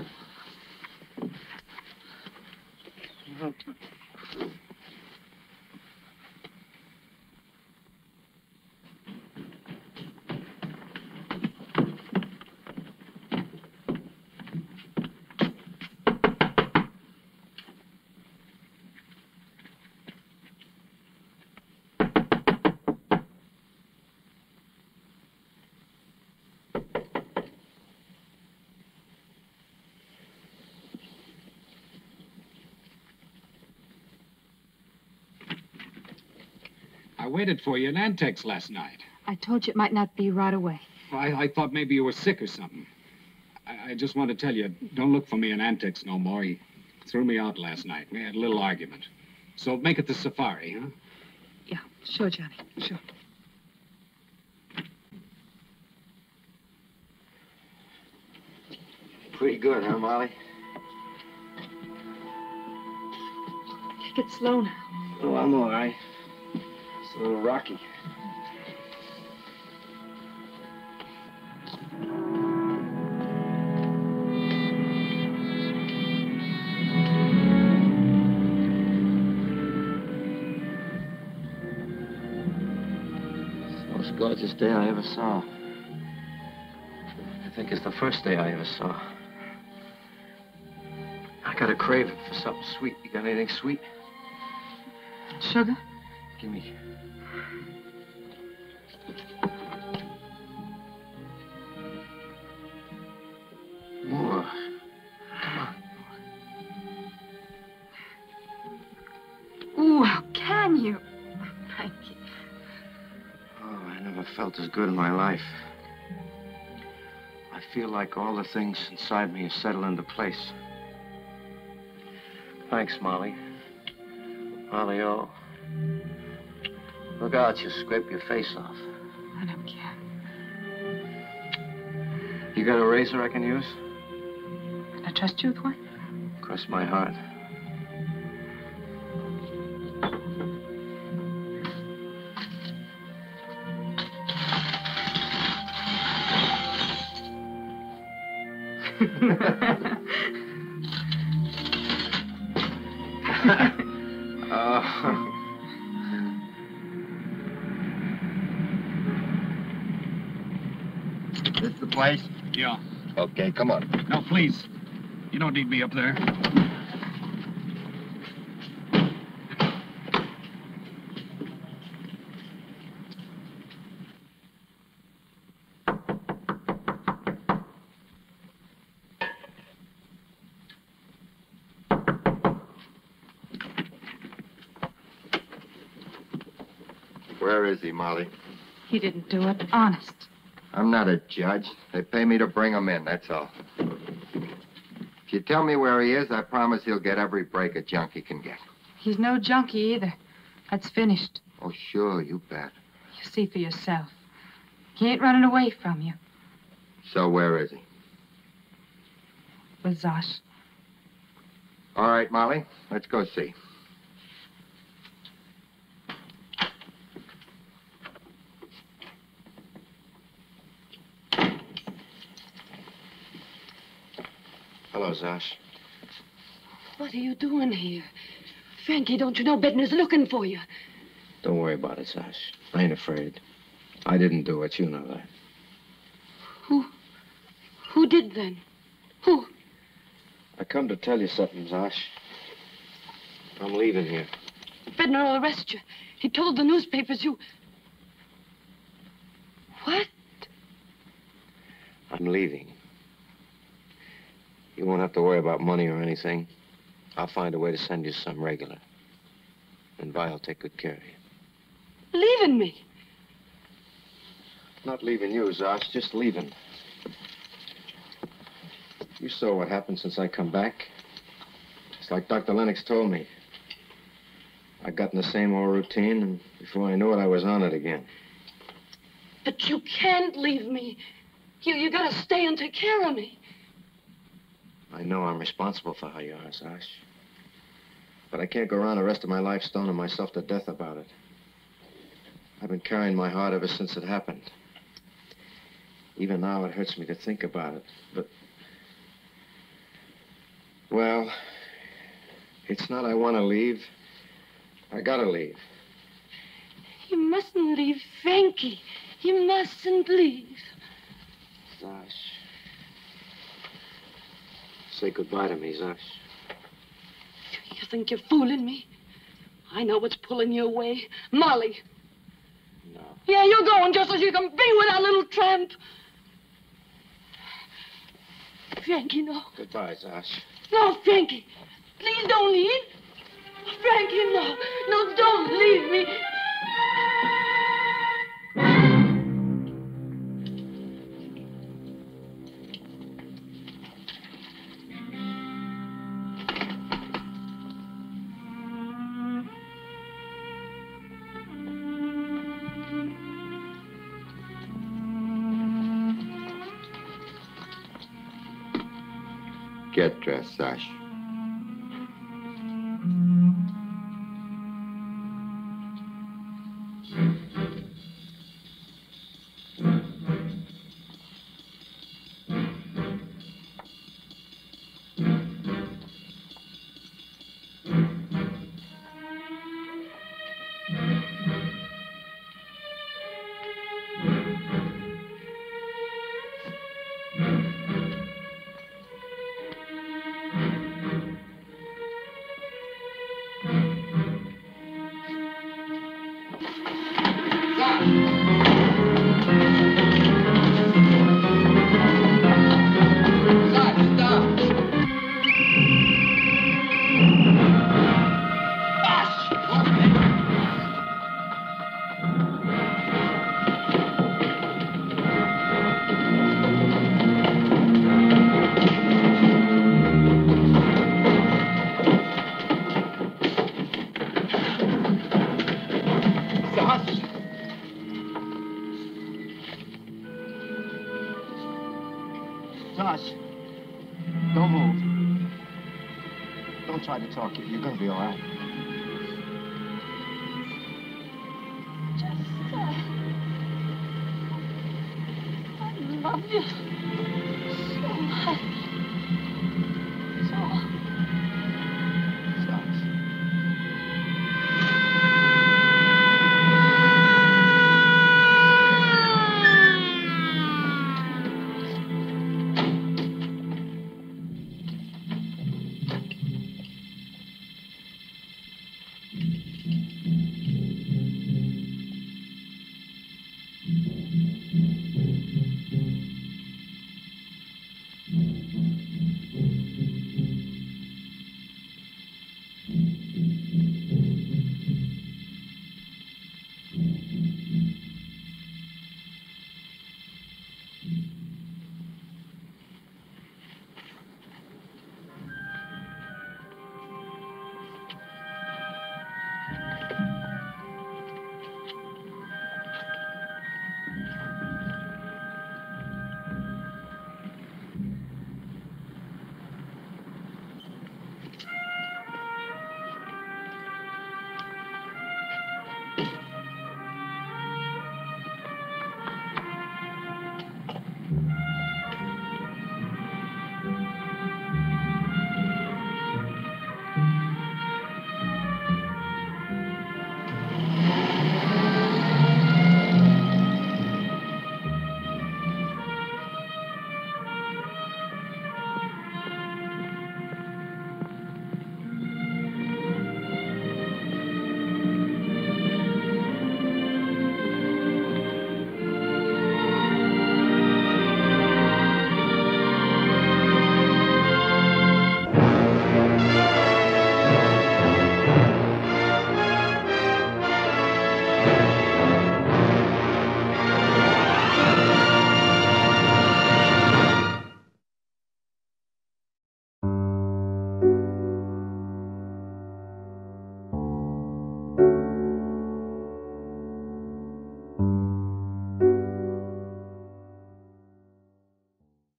I waited for you in Antex last night. I told you it might not be right away. Well, I, I thought maybe you were sick or something. I, I just want to tell you, don't look for me in Antex no more. He threw me out last night. We had a little argument. So make it the safari, huh? Yeah, sure, Johnny, sure. Pretty good, huh, Molly? Take it slow now. Oh, I'm all right. It's a little rocky. It's the most gorgeous day I ever saw. I think it's the first day I ever saw. I got a craving for something sweet. You got anything sweet? Sugar? Give me. More. Come on. Ooh, how can you? Frankie. Oh, I never felt as good in my life. I feel like all the things inside me have settled into place. Thanks, Molly. Molly, oh. Look out, you scrape your face off. I don't care. You got a razor I can use? Can I trust you with one? Cross my heart. Oh. This the place? Yeah. Okay, come on. No, please. You don't need me up there. Where is he, Molly? He didn't do it. Honest. I'm not a judge. They pay me to bring him in, that's all. If you tell me where he is, I promise he'll get every break a junkie can get. He's no junkie either. That's finished. Oh, sure, you bet. You see for yourself. He ain't running away from you. So where is he? With Zosh. All right, Molly, let's go see. Hello, Zosh. What are you doing here? Frankie, don't you know Bedner's looking for you? Don't worry about it, Zosh. I ain't afraid. I didn't do it, you know that. Who? Who did then? Who? I come to tell you something, Zosh. I'm leaving here. Bedner will arrest you. He told the newspapers you... What? I'm leaving. You won't have to worry about money or anything. I'll find a way to send you some regular. And Vi will take good care of you. Leaving me? Not leaving you, Zosh, just leaving. You saw what happened since I come back. It's like Doctor Lennox told me. I got in the same old routine, and before I knew it, I was on it again. But you can't leave me. You, you gotta stay and take care of me. I know I'm responsible for how you are, Zosh. But I can't go around the rest of my life stoning myself to death about it. I've been carrying my heart ever since it happened. Even now, it hurts me to think about it, but... Well, it's not I want to leave. I gotta leave. You mustn't leave Frankie. You mustn't leave. Zosh. Say goodbye to me, Zosh. You think you're fooling me? I know what's pulling you away. Molly. No. Yeah, you're going just so you can be with that little tramp. Frankie, no. Goodbye, Zosh. No, Frankie. Please don't leave. Frankie, no. No, don't leave me. Get dressed, Zosh. Zosh, don't move. Don't try to talk. You're gonna be all right. Just, uh, I love you.